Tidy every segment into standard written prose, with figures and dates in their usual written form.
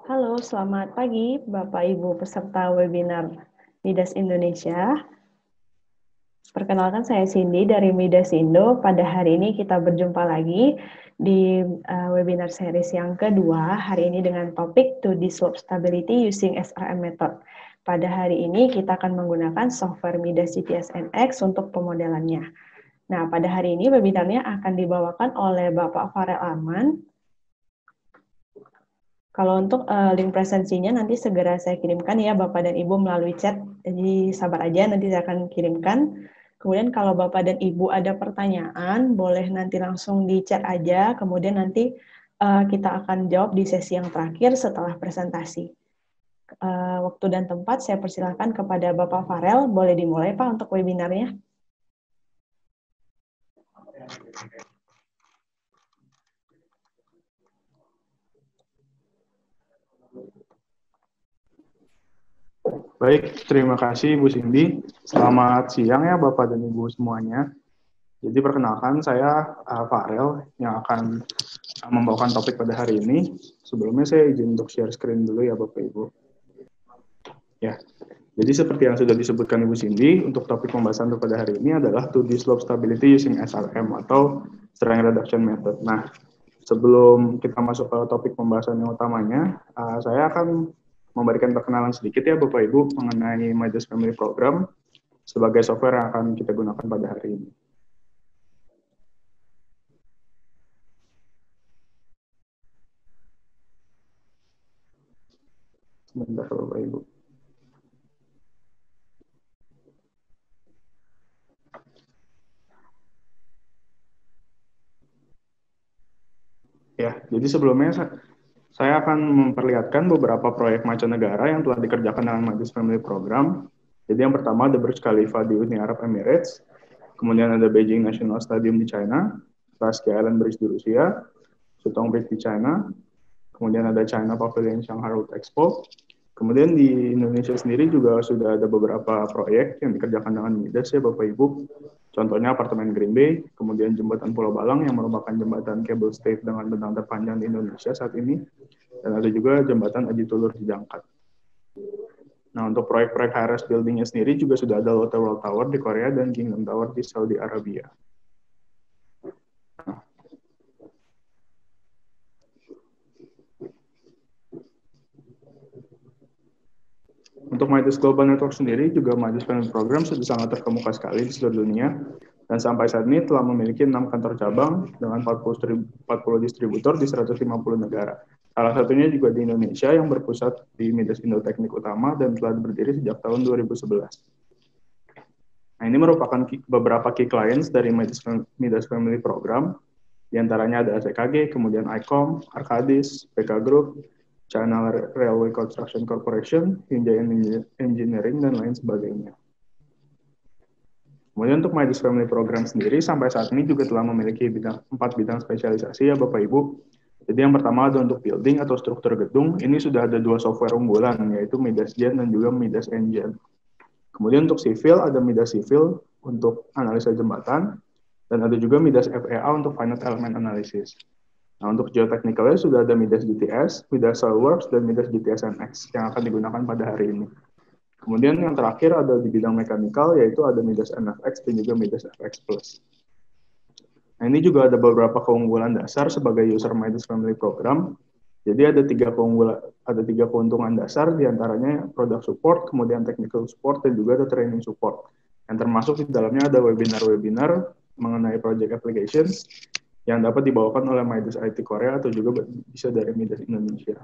Halo, selamat pagi Bapak Ibu peserta webinar Midas Indonesia. Perkenalkan saya Cindy dari Midas Indo. Pada hari ini kita berjumpa lagi di webinar series yang kedua, hari ini dengan topik 2D Slope Stability using SRM Method. Pada hari ini kita akan menggunakan software Midas GTS NX untuk pemodelannya. Nah, pada hari ini webinarnya akan dibawakan oleh Bapak Farel Arman. Kalau untuk link presensinya nanti segera saya kirimkan ya Bapak dan Ibu melalui chat. Jadi sabar aja, nanti saya akan kirimkan. Kemudian kalau Bapak dan Ibu ada pertanyaan, boleh nanti langsung di chat aja. Kemudian nanti kita akan jawab di sesi yang terakhir setelah presentasi. Waktu dan tempat saya persilakan kepada Bapak Farel. Boleh dimulai Pak untuk webinarnya. Baik, terima kasih Bu Cindy. Selamat siang ya Bapak dan Ibu semuanya. Jadi perkenalkan saya Farel yang akan membawakan topik pada hari ini. Sebelumnya saya izin untuk share screen dulu ya Bapak Ibu. Ya, jadi seperti yang sudah disebutkan Ibu Cindy, untuk topik pembahasan pada hari ini adalah 2D Slope Stability using SRM atau Strength Reduction Method. Nah, sebelum kita masuk ke topik pembahasan yang utamanya, saya akan memberikan perkenalan sedikit ya Bapak Ibu mengenai Midas Family Program sebagai software yang akan kita gunakan pada hari ini. Sebentar Bapak Ibu. Ya, jadi sebelumnya saya akan memperlihatkan beberapa proyek mancanegara yang telah dikerjakan dengan Midas Family Program. Jadi yang pertama ada Burj Khalifa di Uni Arab Emirates, kemudian ada Beijing National Stadium di China, Lasky Island Bridge di Rusia, Sutong Bridge di China, kemudian ada China Pavilion Shanghai Road Expo. Kemudian di Indonesia sendiri juga sudah ada beberapa proyek yang dikerjakan dengan Midas ya Bapak Ibu. Contohnya apartemen Green Bay, kemudian jembatan Pulau Balang yang merupakan jembatan cable stayed dengan bentang terpanjang di Indonesia saat ini, dan ada juga jembatan Aji Tulur di Jangkat. Nah, untuk proyek-proyek HRS building-nya sendiri juga sudah ada Lotte World Tower di Korea dan Kingdom Tower di Saudi Arabia. Untuk Midas Global Network sendiri juga Midas Family Program sudah sangat terkemuka sekali di seluruh dunia, dan sampai saat ini telah memiliki 6 kantor cabang dengan 40 distributor di 150 negara. Salah satunya juga di Indonesia yang berpusat di Midas Indo Teknik Utama dan telah berdiri sejak tahun 2011. Nah, ini merupakan beberapa key clients dari Midas Family Program, di antaranya ada ACKG, kemudian ICOM, Arcadis, PK Group, China Railway Construction Corporation, Hinjaya Engineering, dan lain sebagainya. Kemudian untuk Midas Family Program sendiri, sampai saat ini juga telah memiliki 4 bidang spesialisasi ya Bapak Ibu. Jadi yang pertama ada untuk building atau struktur gedung, ini sudah ada 2 software unggulan, yaitu Midas Gen dan juga Midas Engine. Kemudian untuk civil, ada Midas Civil untuk analisa jembatan, dan ada juga Midas FEA untuk Finite Element Analysis. Nah, untuk geotechnicalnya sudah ada Midas GTS, Midas SolidWorks, dan Midas GTS NX yang akan digunakan pada hari ini. Kemudian yang terakhir ada di bidang mekanikal, yaitu ada Midas NFX dan juga Midas FX Plus. Nah, ini juga ada beberapa keunggulan dasar sebagai user Midas Family Program. Jadi ada 3 keuntungan dasar, diantaranya product support, kemudian technical support, dan juga ada training support. Yang termasuk di dalamnya ada webinar-webinar mengenai project applications yang dapat dibawakan oleh Midas IT Korea atau juga bisa dari Midas Indonesia.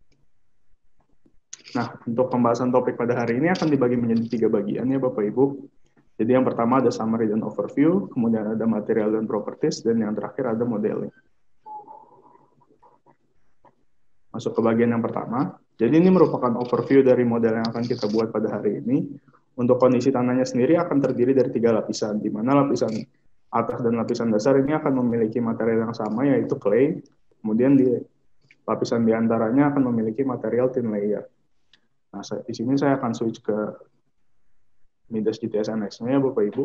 Nah, untuk pembahasan topik pada hari ini akan dibagi menjadi 3 bagian ya Bapak Ibu. Jadi yang pertama ada summary dan overview, kemudian ada material dan properties, dan yang terakhir ada modeling. Masuk ke bagian yang pertama. Jadi ini merupakan overview dari model yang akan kita buat pada hari ini. Untuk kondisi tanahnya sendiri akan terdiri dari 3 lapisan, di mana lapisan atas dan lapisan dasar ini akan memiliki material yang sama, yaitu clay. Kemudian di lapisan di antaranya akan memiliki material thin layer. Nah, di sini saya akan switch ke Midas GTS NX-nya ya Bapak Ibu.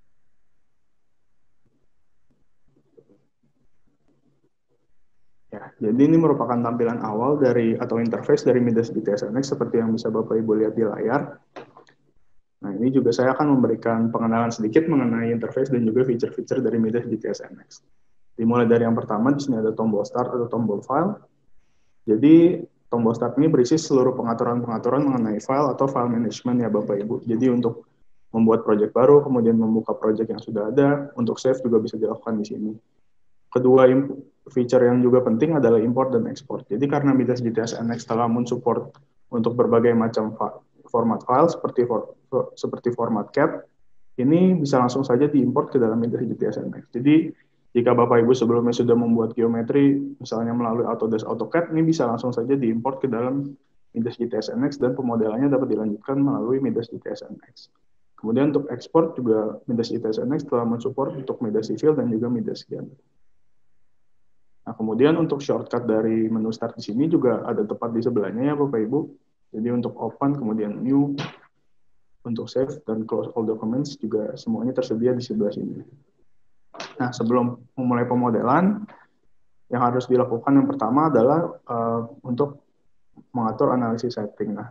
Ya, Jadi ini merupakan tampilan awal dari atau interface dari Midas GTS NX seperti yang bisa Bapak Ibu lihat di layar. Nah, ini juga saya akan memberikan pengenalan sedikit mengenai interface dan juga fitur-fitur dari Midas GTS NX. Dimulai dari yang pertama, di sini ada tombol start atau tombol file. Jadi, tombol start ini berisi seluruh pengaturan-pengaturan mengenai file atau file management ya Bapak Ibu. Jadi, untuk membuat project baru, kemudian membuka project yang sudah ada, untuk save juga bisa dilakukan di sini. Kedua feature yang juga penting adalah import dan export. Jadi karena Midas GTS NX telah mensupport untuk berbagai macam format file seperti format CAT, ini bisa langsung saja diimport ke dalam Midas GTS NX. Jadi jika Bapak Ibu sebelumnya sudah membuat geometri, misalnya melalui Autodesk AutoCAD, ini bisa langsung saja diimport ke dalam Midas GTS NX dan pemodelannya dapat dilanjutkan melalui Midas GTS NX. Kemudian untuk ekspor juga Midas GTS NX telah mensupport untuk Midas Civil dan juga Midas Gantt. Nah, kemudian untuk shortcut dari menu start di sini juga ada tepat di sebelahnya ya Bapak Ibu. Jadi untuk open, kemudian new, untuk save dan close all documents juga semuanya tersedia di sebelah sini. Nah, sebelum memulai pemodelan, yang harus dilakukan yang pertama adalah untuk mengatur analisis setting. Nah,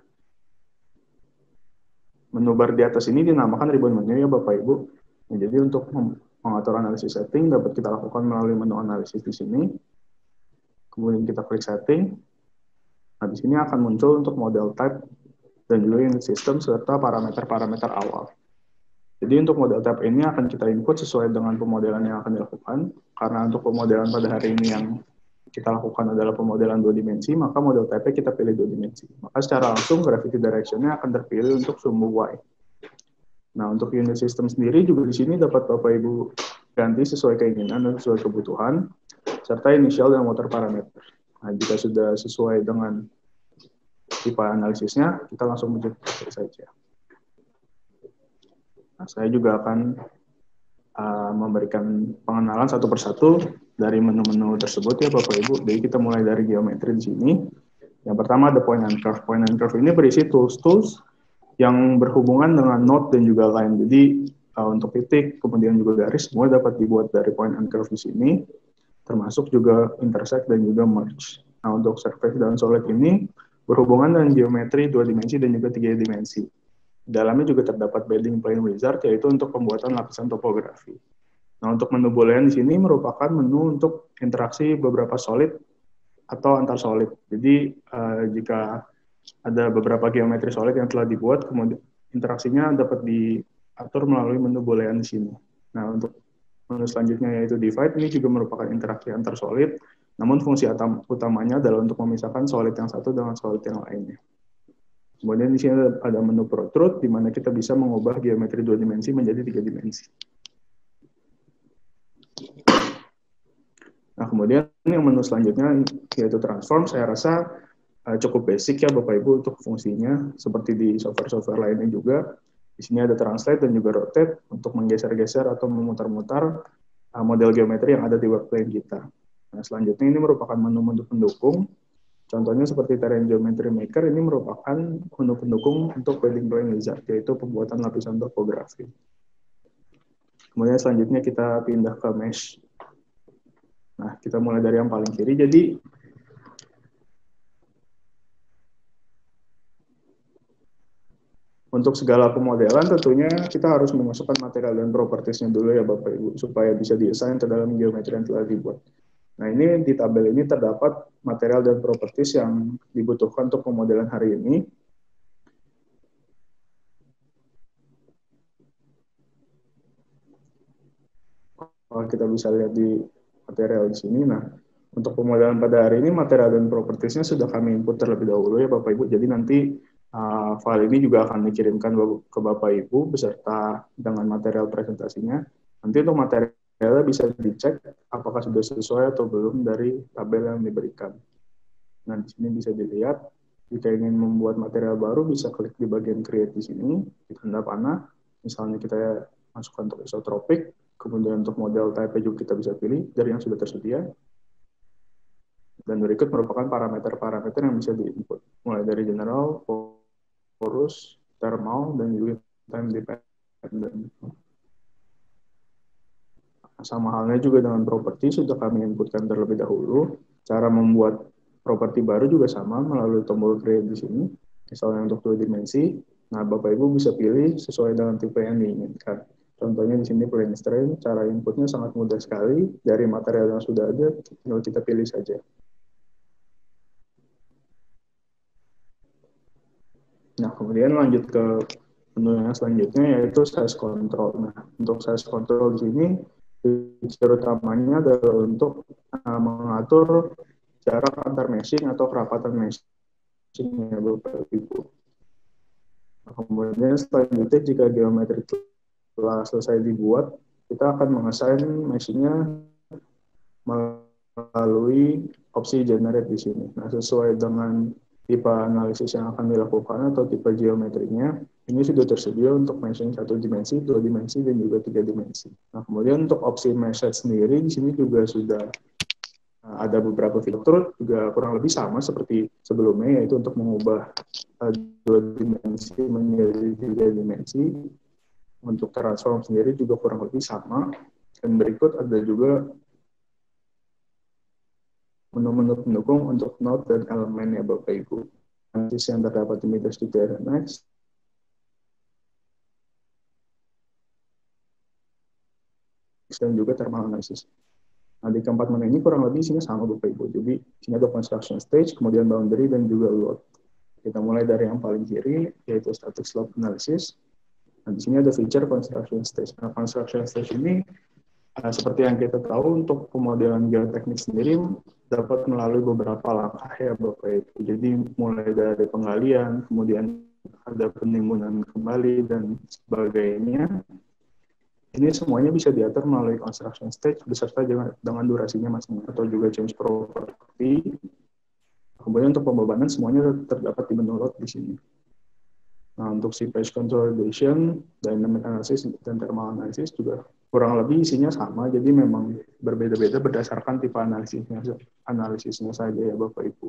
menu bar di atas ini dinamakan ribbon menu ya Bapak Ibu. Nah, jadi untuk mengatur analisis setting dapat kita lakukan melalui menu analisis di sini. Kemudian kita klik setting. Nah, di sini akan muncul untuk model type dan juga unit system serta parameter-parameter awal. Jadi untuk model type ini akan kita input sesuai dengan pemodelan yang akan dilakukan. Karena untuk pemodelan pada hari ini yang kita lakukan adalah pemodelan 2 dimensi, maka model type-nya kita pilih 2 dimensi. Maka secara langsung gravity direction-nya akan terpilih untuk sumbu Y. Nah, untuk unit system sendiri juga di sini dapat Bapak Ibu ganti sesuai keinginan dan sesuai kebutuhan, serta initial dan water parameter. Nah, jika sudah sesuai dengan tipe analisisnya, kita langsung mencet saja. Nah, saya juga akan memberikan pengenalan satu persatu dari menu-menu tersebut ya Bapak Ibu. Jadi kita mulai dari geometri di sini. Yang pertama ada point and curve. Point and curve ini berisi tools-tools yang berhubungan dengan node dan juga line. Jadi untuk titik, kemudian juga garis, semua dapat dibuat dari point and curve di sini, termasuk juga intersect dan juga merge. Nah, untuk surface dan solid ini berhubungan dengan geometri 2 dimensi dan juga 3 dimensi. Dalamnya juga terdapat building plane wizard, yaitu untuk pembuatan lapisan topografi. Nah, untuk menu boolean di sini merupakan menu untuk interaksi beberapa solid atau antar solid. Jadi, jika ada beberapa geometri solid yang telah dibuat, kemudian interaksinya dapat diatur melalui menu boolean di sini. Nah, untuk menu selanjutnya yaitu divide, ini juga merupakan interaksi antar solid, namun fungsi utamanya adalah untuk memisahkan solid yang satu dengan solid yang lainnya. Kemudian di sini ada menu protrude, di mana kita bisa mengubah geometri 2 dimensi menjadi 3 dimensi. Nah, kemudian yang menu selanjutnya yaitu transform, saya rasa cukup basic ya Bapak Ibu untuk fungsinya, seperti di software-software lainnya juga. Di sini ada translate dan juga rotate untuk menggeser-geser atau memutar-mutar model geometri yang ada di workplane kita. Nah, selanjutnya ini merupakan menu-menu pendukung. Contohnya seperti Terrain Geometry Maker, ini merupakan menu pendukung untuk building plane wizard, yaitu pembuatan lapisan topografi. Kemudian selanjutnya kita pindah ke mesh. Nah, kita mulai dari yang paling kiri. Jadi, untuk segala pemodelan tentunya kita harus memasukkan material dan propertiesnya dulu ya Bapak Ibu, supaya bisa di-assign ke dalam geometri yang telah dibuat. Nah, ini di tabel ini terdapat material dan properties yang dibutuhkan untuk pemodelan hari ini. Kalau kita bisa lihat di material di sini, nah, untuk pemodelan pada hari ini, material dan propertiesnya sudah kami input terlebih dahulu ya Bapak Ibu. Jadi nanti file ini juga akan dikirimkan ke Bapak Ibu beserta dengan material presentasinya. Nanti untuk materialnya bisa dicek apakah sudah sesuai atau belum dari tabel yang diberikan. Nah, di sini bisa dilihat, jika ingin membuat material baru, bisa klik di bagian create di sini, di tanda panah. Misalnya kita masukkan untuk isotropic, kemudian untuk model type juga kita bisa pilih dari yang sudah tersedia. Dan berikut merupakan parameter-parameter yang bisa diinput, mulai dari general, porous, thermal, dan juga time dependent. Sama halnya juga dengan properti, sudah kami inputkan terlebih dahulu. Cara membuat properti baru juga sama melalui tombol create di sini. Misalnya untuk 2 dimensi, nah Bapak Ibu bisa pilih sesuai dengan tipe yang diinginkan. Contohnya di sini plane strain, cara inputnya sangat mudah sekali, dari material yang sudah ada, tinggal kita pilih saja. Nah, kemudian lanjut ke menu yang selanjutnya yaitu size control. Nah, untuk size control di sini fitur utamanya adalah untuk mengatur jarak antar meshing atau kerapatan meshing ya Bapak Ibu. Nah, kemudian selanjutnya jika geometri telah selesai dibuat, kita akan mengassign meshingnya melalui opsi generate di sini. Nah, sesuai dengan tipe analisis yang akan dilakukan atau tipe geometrinya, ini sudah tersedia untuk meshing 1 dimensi, 2 dimensi, dan juga 3 dimensi. Nah, kemudian untuk opsi mesh set sendiri, di sini juga sudah ada beberapa fitur, juga kurang lebih sama seperti sebelumnya, yaitu untuk mengubah 2 dimensi menjadi 3 dimensi. Untuk transform sendiri juga kurang lebih sama. Dan berikut ada juga menu-menu pendukung untuk node dan elemen ya Bapak Ibu. Analisis yang terdapat di Midas Studio Next dan juga thermal analysis. Nah, di keempat menu ini kurang lebih isinya sama Bapak Ibu. Jadi, sini ada construction stage, kemudian boundary, dan juga load. Kita mulai dari yang paling kiri, yaitu static slope analysis. Nah, di sini ada feature construction stage. Nah, construction stage ini seperti yang kita tahu untuk pemodelan geoteknik sendiri dapat melalui beberapa langkah ya Bapak Ibu. Jadi mulai dari penggalian, kemudian ada penimbunan kembali dan sebagainya. Ini semuanya bisa diatur melalui construction stage beserta dengan durasinya masing-masing atau juga change property. Kemudian untuk pembebanan semuanya terdapat di menu load di sini. Nah, untuk si page consolidation, dynamic analysis, dan thermal analysis juga kurang lebih isinya sama, jadi memang berbeda-beda berdasarkan tipe analisisnya saja ya Bapak Ibu.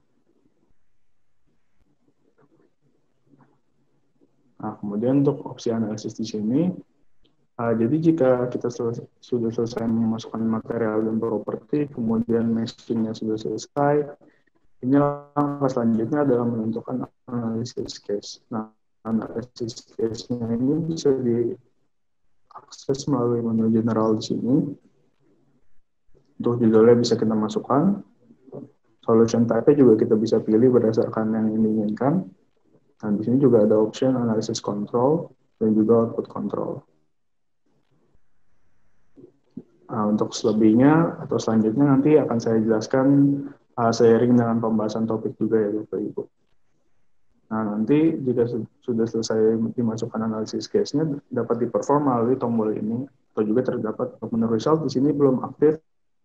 Nah, kemudian untuk opsi analisis di sini, jadi jika kita sudah selesai memasukkan material dan properti, kemudian meshingnya sudah selesai, ini langkah selanjutnya adalah menentukan analisis case. Nah, analisis case-nya ini bisa diakses melalui menu general di sini. Untuk judulnya bisa kita masukkan. Solution type-nya juga kita bisa pilih berdasarkan yang diinginkan. Nah, di sini juga ada option analysis control dan juga output control. Nah, untuk selebihnya atau selanjutnya nanti akan saya jelaskan seiring dengan pembahasan topik juga ya Bapak Ibu. Nah, nanti jika sudah selesai dimasukkan analisis case-nya dapat diperform melalui tombol ini atau juga terdapat menu result di sini belum aktif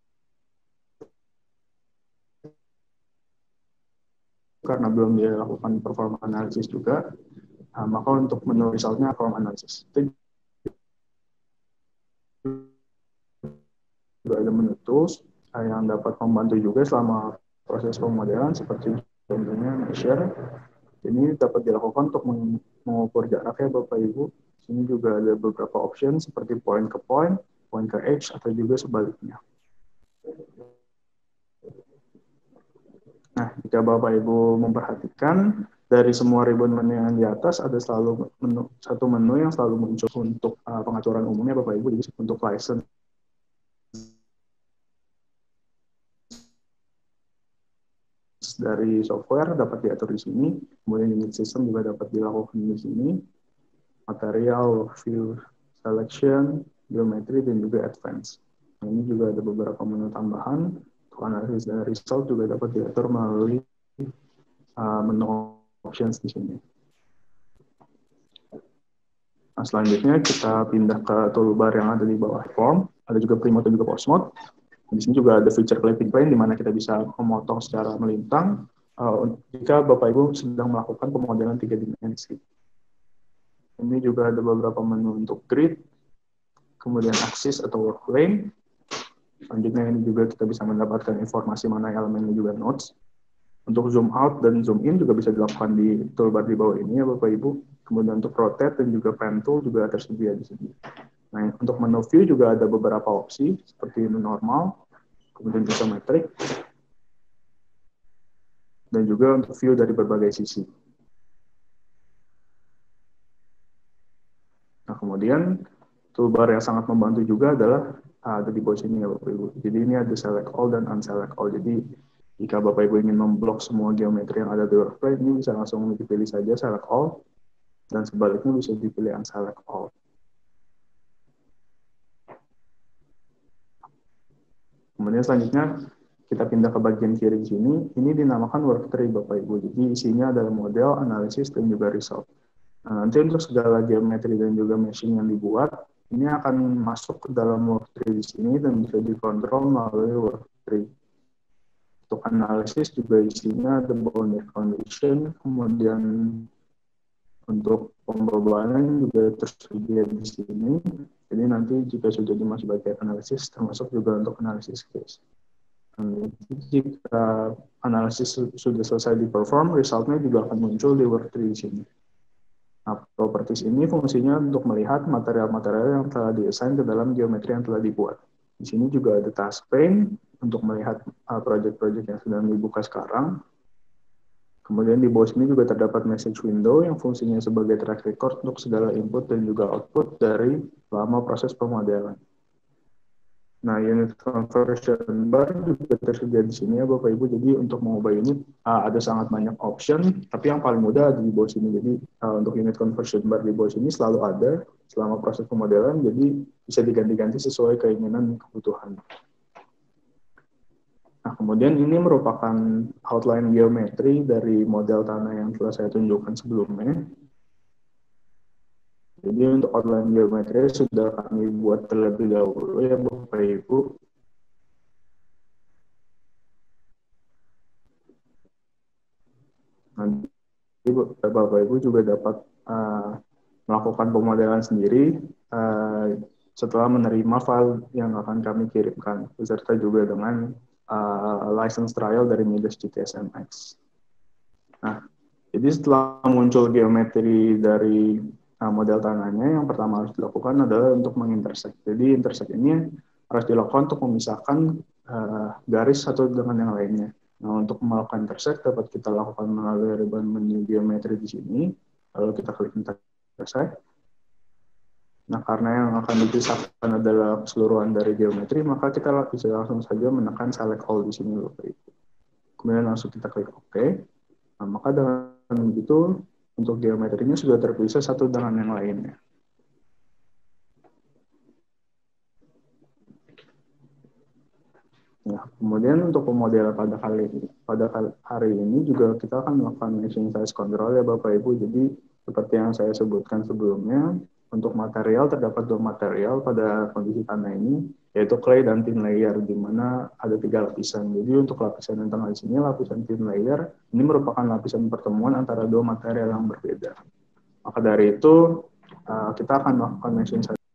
karena belum dilakukan perform analisis juga. Maka untuk menu result-nya perform analisis. Juga ada menu tools yang dapat membantu juga selama proses pemodelan seperti contohnya measure. Ini dapat dilakukan untuk mengukur jaraknya Bapak Ibu. Sini juga ada beberapa option seperti point ke point, point ke edge, atau juga sebaliknya. Nah, jika Bapak Ibu memperhatikan, dari semua ribbon menu yang di atas ada selalu satu menu yang selalu muncul untuk pengaturan umumnya Bapak Ibu, jadi untuk license dari software dapat diatur di sini, kemudian unit system juga dapat dilakukan di sini, material, workflow, selection, geometry, dan juga advance. Nah, ini juga ada beberapa menu tambahan, untuk analisis dan result juga dapat diatur melalui menu options di sini. Nah, selanjutnya kita pindah ke toolbar yang ada di bawah form, ada juga pre-mode dan juga post-mode. Di sini juga ada feature clipping plane di mana kita bisa memotong secara melintang jika Bapak Ibu sedang melakukan pemodelan 3 dimensi. Ini juga ada beberapa menu untuk grid, kemudian axis atau work plane. Selanjutnya ini juga kita bisa mendapatkan informasi mana elemennya juga nodes. Untuk zoom out dan zoom in juga bisa dilakukan di toolbar di bawah ini ya Bapak Ibu. Kemudian untuk rotate dan juga pen tool juga tersedia di sini. Nah, untuk menu view juga ada beberapa opsi seperti normal, kemudian isometric, dan juga untuk view dari berbagai sisi. Nah, kemudian toolbar yang sangat membantu juga adalah ada di bawah sini ya Bapak Ibu. Jadi ini ada select all dan unselect all. Jadi jika Bapak Ibu ingin memblok semua geometri yang ada di workflow, ini bisa langsung dipilih saja select all, dan sebaliknya bisa dipilih unselect all. Kemudian selanjutnya kita pindah ke bagian kiri di sini. Ini dinamakan worktree Bapak Ibu. Jadi isinya adalah model, analisis, dan juga result. Nah, nanti untuk segala geometri dan juga meshing yang dibuat, ini akan masuk ke dalam worktree di sini dan bisa dikontrol melalui worktree. Untuk analisis juga isinya ada boundary condition, kemudian untuk pembebanan juga tersedia di sini. Jadi nanti jika sudah dimasuk bagian analisis, termasuk juga untuk analisis case. Jika analisis sudah selesai di-perform, resultnya juga akan muncul di worktree di sini. Nah, properties ini fungsinya untuk melihat material-material yang telah diassign ke dalam geometri yang telah dibuat. Di sini juga ada task pane untuk melihat project-project yang sedang dibuka sekarang. Kemudian di bawah sini juga terdapat message window yang fungsinya sebagai track record untuk segala input dan juga output dari selama proses pemodelan. Nah, unit conversion bar juga tersedia di sini ya Bapak Ibu. Jadi untuk mengubah unit ada sangat banyak option, tapi yang paling mudah ada di bawah sini. Jadi untuk unit conversion bar di bawah sini selalu ada selama proses pemodelan, jadi bisa diganti-ganti sesuai keinginan dan kebutuhan. Nah, kemudian ini merupakan outline geometri dari model tanah yang telah saya tunjukkan sebelumnya. Jadi untuk outline geometri sudah kami buat terlebih dahulu ya Bapak Ibu. Nanti Bapak Ibu juga dapat melakukan pemodelan sendiri setelah menerima file yang akan kami kirimkan, beserta juga dengan license trial dari Midas GTSMX. Nah, jadi setelah muncul geometri dari model tanahnya, yang pertama harus dilakukan adalah untuk mengintersect. Jadi intersect ini harus dilakukan untuk memisahkan garis satu dengan yang lainnya. Nah, untuk melakukan intersect dapat kita lakukan melalui ribbon menu geometri di sini. Lalu kita klik intersect. Nah, karena yang akan dipisahkan adalah keseluruhan dari geometri, maka kita bisa langsung saja menekan select all di sini. Kemudian langsung kita klik OK. Nah, maka dengan begitu, untuk geometrinya sudah terpisah satu dengan yang lainnya. Nah, kemudian untuk pemodelan pada hari ini juga kita akan melakukan meshing size control ya Bapak Ibu. Jadi seperti yang saya sebutkan sebelumnya, untuk material terdapat dua material pada kondisi tanah ini, yaitu clay dan thin layer, di mana ada 3 lapisan. Jadi untuk lapisan yang tengah di sini, lapisan thin layer, ini merupakan lapisan pertemuan antara dua material yang berbeda. Maka dari itu, kita akan melakukan meshing size.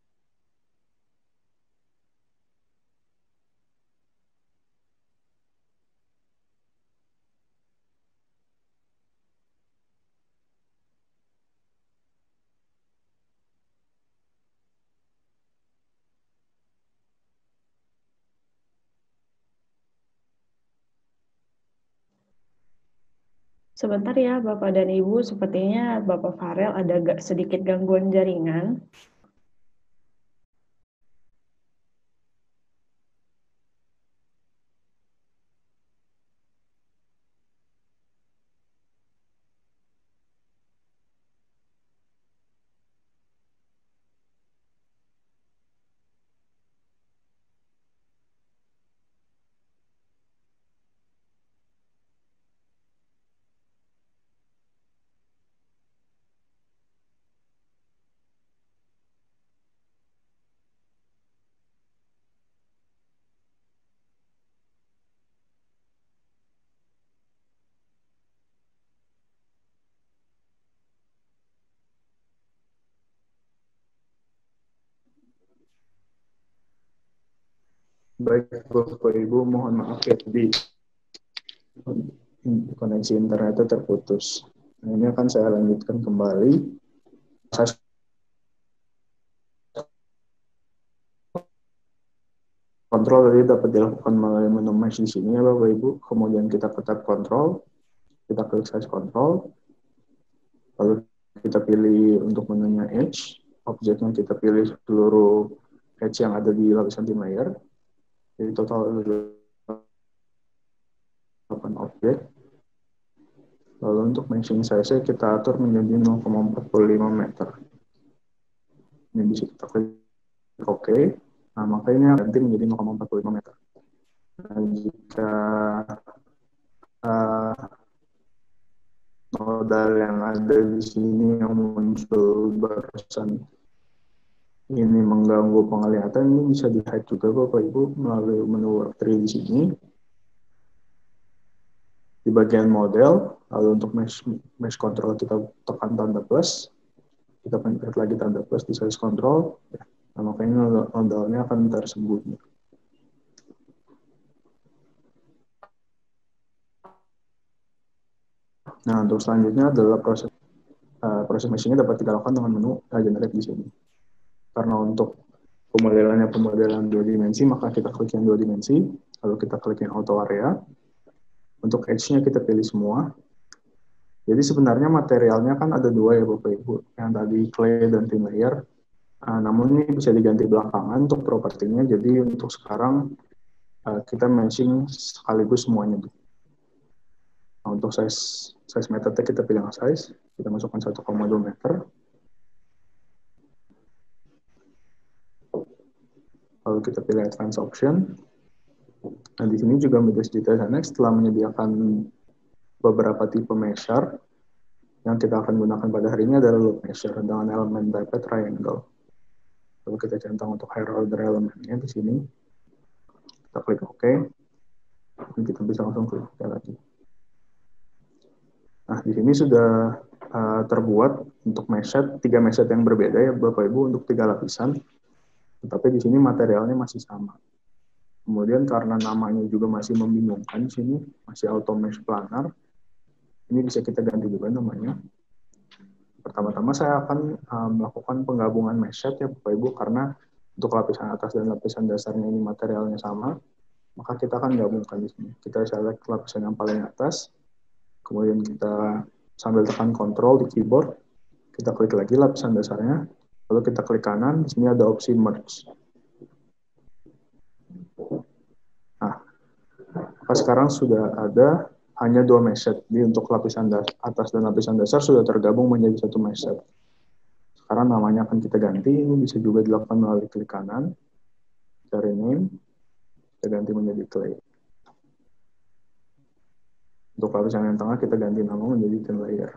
Sebentar ya Bapak dan Ibu, sepertinya Bapak Farel ada sedikit gangguan jaringan. Baik, Bapak Ibu, mohon maaf ya, tadi koneksi internetnya terputus. Nah, ini akan saya lanjutkan kembali. Saya kontrol tadi dapat dilakukan melalui menu mesh di sini ya Bapak Ibu. Kemudian kita ke tab kontrol. kita klik size control, lalu kita pilih untuk menunya edge, objeknya kita pilih seluruh edge yang ada di lapisan thin layer, jadi total 8 objek. Lalu untuk meshing size kita atur menjadi 0,45 meter. Ini bisa kita klik OK. Nah, makanya ganti menjadi 0,45 meter. Nah, jika modal yang ada di sini yang muncul barusan ini mengganggu penglihatan, ini bisa di-hide juga Bapak Ibu melalui menu work tree di sini. Di bagian model, lalu untuk mesh control kita tekan tanda plus, kita pencet lagi tanda plus di size control, nah, makanya modalnya akan tersembunyi. Nah, untuk selanjutnya adalah proses meshingnya dapat dilakukan dengan menu generate di sini. Karena untuk pemodelan 2 dimensi, maka kita klik yang 2 dimensi, lalu kita klik yang auto area. Untuk edge-nya kita pilih semua. Jadi sebenarnya materialnya kan ada 2 ya Bapak Ibu, yang tadi clay dan thin layer. Namun ini bisa diganti belakangan untuk propertinya, jadi untuk sekarang kita meshing sekaligus semuanya. Nah, untuk size metode kita pilih size, kita masukkan 1,2 meter. Lalu kita pilih advanced option. Nah, di sini juga Midas Detail Annex telah menyediakan beberapa tipe measure. Yang kita akan gunakan pada hari ini adalah loop measure dengan elemen type triangle. Lalu kita centang untuk higher order elemennya di sini. Kita klik OK. Dan kita bisa langsung klik lagi. Nah, di sini sudah terbuat untuk mesh 3 mesh yang berbeda ya Bapak Ibu untuk 3 lapisan. Tetapi di sini materialnya masih sama. Kemudian karena namanya juga masih membingungkan, di sini masih auto mesh planar. Ini bisa kita ganti juga namanya. Pertama-tama saya akan melakukan penggabungan mesh ya Bapak Ibu, karena untuk lapisan atas dan lapisan dasarnya ini materialnya sama, maka kita akan gabungkan di sini. Kita select lapisan yang paling atas, kemudian kita sambil tekan Ctrl di keyboard, kita klik lagi lapisan dasarnya, lalu kita klik kanan, di sini ada opsi merge. Nah, maka sekarang sudah ada hanya 2 mesh set. Jadi untuk lapisan atas dan lapisan dasar sudah tergabung menjadi 1 mesh set. Sekarang namanya akan kita ganti, ini bisa juga dilakukan melalui klik kanan, cari name, kita ganti menjadi clay. Untuk lapisan yang tengah kita ganti nama menjadi thin layer.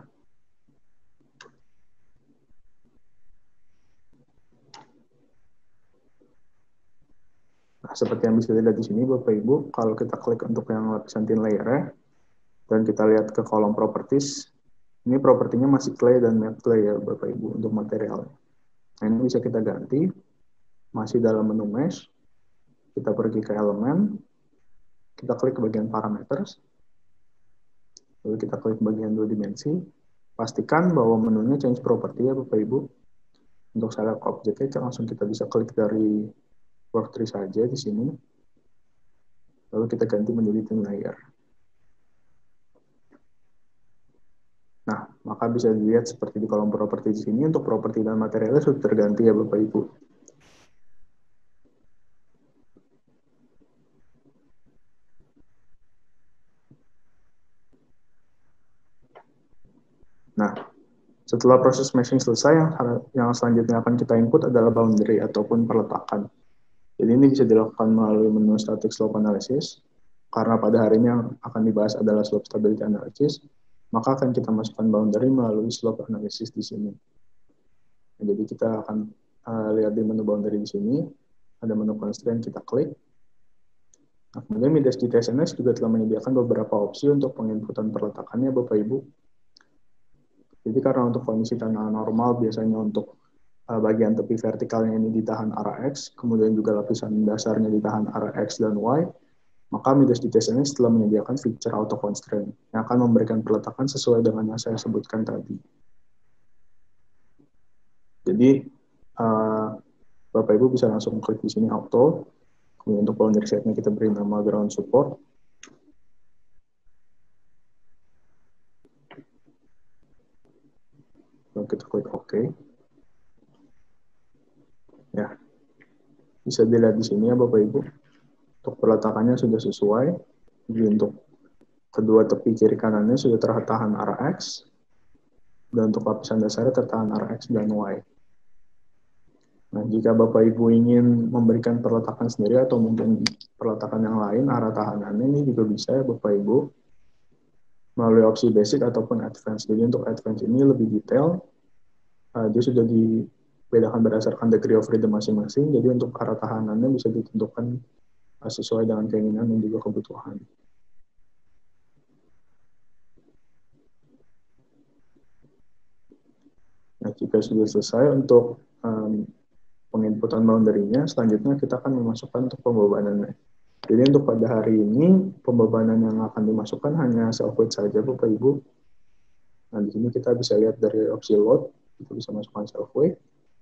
Nah, seperti yang bisa dilihat di sini Bapak Ibu, kalau kita klik untuk yang lapisan thin layer dan kita lihat ke kolom properties, ini propertinya masih clay dan matte clay ya Bapak Ibu untuk material. Nah, ini bisa kita ganti, masih dalam menu mesh, kita pergi ke elemen, kita klik ke bagian parameters, lalu kita klik bagian 2 dimensi, pastikan bahwa menunya change property ya Bapak Ibu. Untuk select objeknya langsung kita bisa klik dari work tree saja di sini, lalu kita ganti menjadi thin layer. Nah, maka bisa dilihat seperti di kolom properti di sini, untuk properti dan materialnya sudah terganti ya Bapak Ibu. Nah, setelah proses meshing selesai, yang selanjutnya akan kita input adalah boundary ataupun perletakan. Jadi ini bisa dilakukan melalui menu static slope analysis. Karena pada hari ini yang akan dibahas adalah slope stability analysis, maka akan kita masukkan boundary melalui slope analysis di sini. Nah, jadi kita akan lihat di menu boundary di sini, ada menu constraint, kita klik. Nah, kemudian Midas GTSNX juga telah menyediakan beberapa opsi untuk penginputan perletakannya Bapak Ibu. Jadi karena untuk kondisi tanah normal biasanya untuk bagian tepi vertikalnya ini ditahan arah X, kemudian juga lapisan dasarnya ditahan arah X dan Y, maka Midas GTS ini setelah menyediakan feature auto constraint yang akan memberikan peletakan sesuai dengan yang saya sebutkan tadi. Jadi Bapak Ibu bisa langsung klik di sini auto, kemudian untuk boundary set-nya kita beri nama ground support. Lalu kita klik OK. Ya, bisa dilihat di sini ya Bapak Ibu. Untuk peletakannya sudah sesuai. Jadi untuk kedua tepi kiri kanannya sudah tertahan arah X. Dan untuk lapisan dasarnya tertahan arah X dan Y. Nah, jika Bapak Ibu ingin memberikan perletakan sendiri atau mungkin perletakan yang lain, arah tahanannya ini juga bisa ya Bapak Ibu, melalui opsi basic ataupun advance. Jadi untuk advance ini lebih detail, dia sudah dibedakan berdasarkan degree of freedom masing-masing, jadi untuk arah tahanannya bisa ditentukan sesuai dengan keinginan dan juga kebutuhan. Nah, jika sudah selesai untuk penginputan boundary-nya, selanjutnya kita akan memasukkan untuk pembebanannya. Jadi untuk pada hari ini, pembebanan yang akan dimasukkan hanya self-weight saja, Bapak Ibu. Nah, di sini kita bisa lihat dari opsi load, kita bisa masukkan self-weight.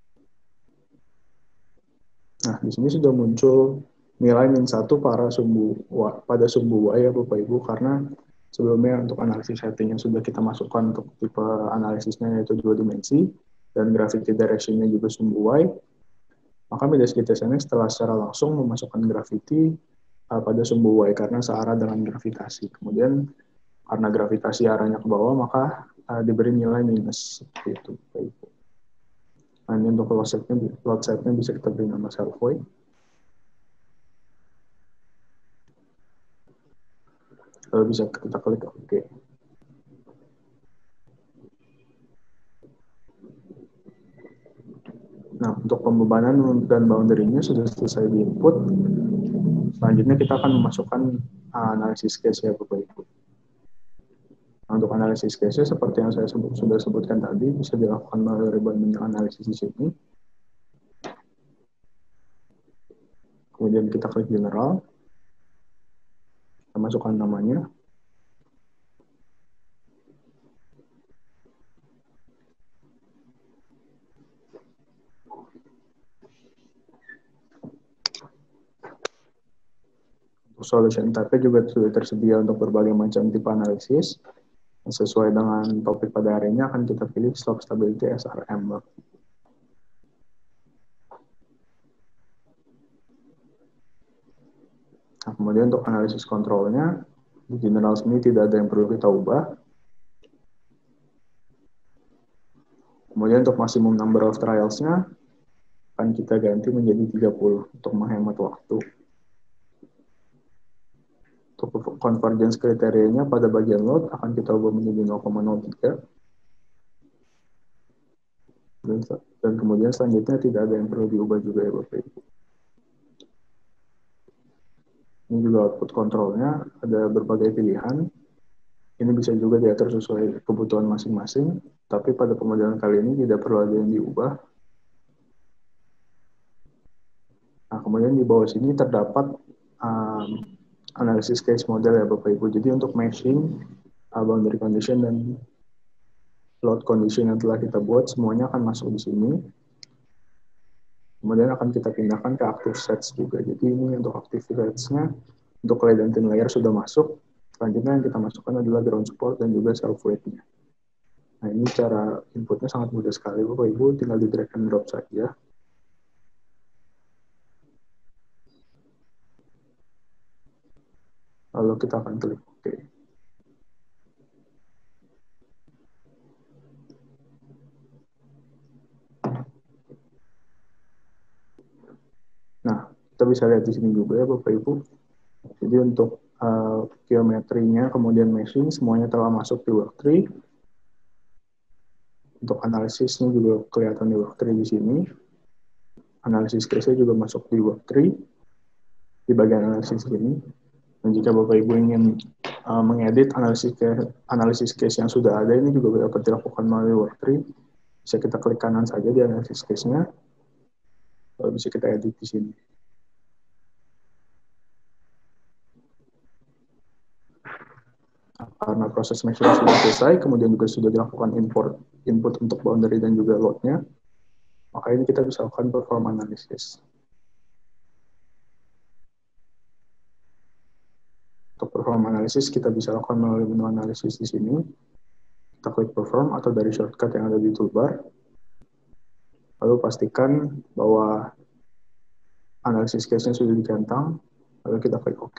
Nah, di sini sudah muncul nilai -1 pada sumbu Y ya Bapak Ibu, karena sebelumnya untuk analisis setting yang sudah kita masukkan untuk tipe analisisnya yaitu 2 dimensi, dan gravity direction-nya juga sumbu Y, maka Midas GTSNX setelah secara langsung memasukkan gravity pada sumbu Y karena searah dengan gravitasi. Kemudian karena gravitasi arahnya ke bawah, maka diberi nilai minus seperti itu. Nah, ini untuk load setnya bisa kita beri nama self void. Lalu bisa kita klik OK. Nah, untuk pembebanan dan boundary-nya sudah selesai di input. Selanjutnya kita akan memasukkan analisis case ya Bapak Ibu. Nah, untuk analisis case seperti yang saya sudah sebutkan tadi, bisa dilakukan melalui ribbon menu analisis di sini. Kemudian kita klik general, kita masukkan namanya. Untuk solution type juga sudah tersedia untuk berbagai macam tipe analisis. Sesuai dengan topik pada hari ini akan kita pilih slope stability SRM. Nah, kemudian untuk analisis kontrolnya, di general sini tidak ada yang perlu kita ubah. Kemudian untuk maximum number of trials-nya, akan kita ganti menjadi 30 untuk menghemat waktu. Untuk convergence kriterianya pada bagian load akan kita ubah menjadi 0,03. Dan kemudian selanjutnya tidak ada yang perlu diubah juga ya Bapak Ibu. Ini juga output kontrolnya, ada berbagai pilihan. Ini bisa juga diatur sesuai kebutuhan masing-masing, tapi pada pemodelan kali ini tidak perlu ada yang diubah. Nah, kemudian di bawah sini terdapat analisis case model ya Bapak Ibu. Jadi untuk meshing, boundary condition, dan load condition yang telah kita buat, semuanya akan masuk di sini. Kemudian akan kita pindahkan ke active sets juga. Jadi ini untuk active sets-nya, untuk latency layer sudah masuk. Selanjutnya yang kita masukkan adalah ground support dan juga self weight-nya. Nah, ini cara inputnya sangat mudah sekali Bapak Ibu, tinggal di drag and drop saja. Lalu kita akan klik OK. Nah, kita bisa lihat di sini juga ya Bapak Ibu. Jadi untuk geometrinya, kemudian meshing, semuanya telah masuk di worktree. Untuk analisisnya juga kelihatan di worktree di sini. Analisis case-nya juga masuk di worktree, di bagian analisis ini. Dan jika Bapak Ibu ingin mengedit analisis case yang sudah ada, ini juga dapat dilakukan melalui worktree. Bisa kita klik kanan saja di analisis case-nya, lalu bisa kita edit di sini. Karena proses meshing sudah selesai, kemudian juga sudah dilakukan input untuk boundary dan juga load-nya, maka ini kita bisa lakukan perform analysis. Untuk perform analysis kita bisa lakukan melalui menu analisis di sini. kita klik perform atau dari shortcut yang ada di toolbar. Lalu pastikan bahwa analisis case-nya sudah dicentang, lalu kita klik OK.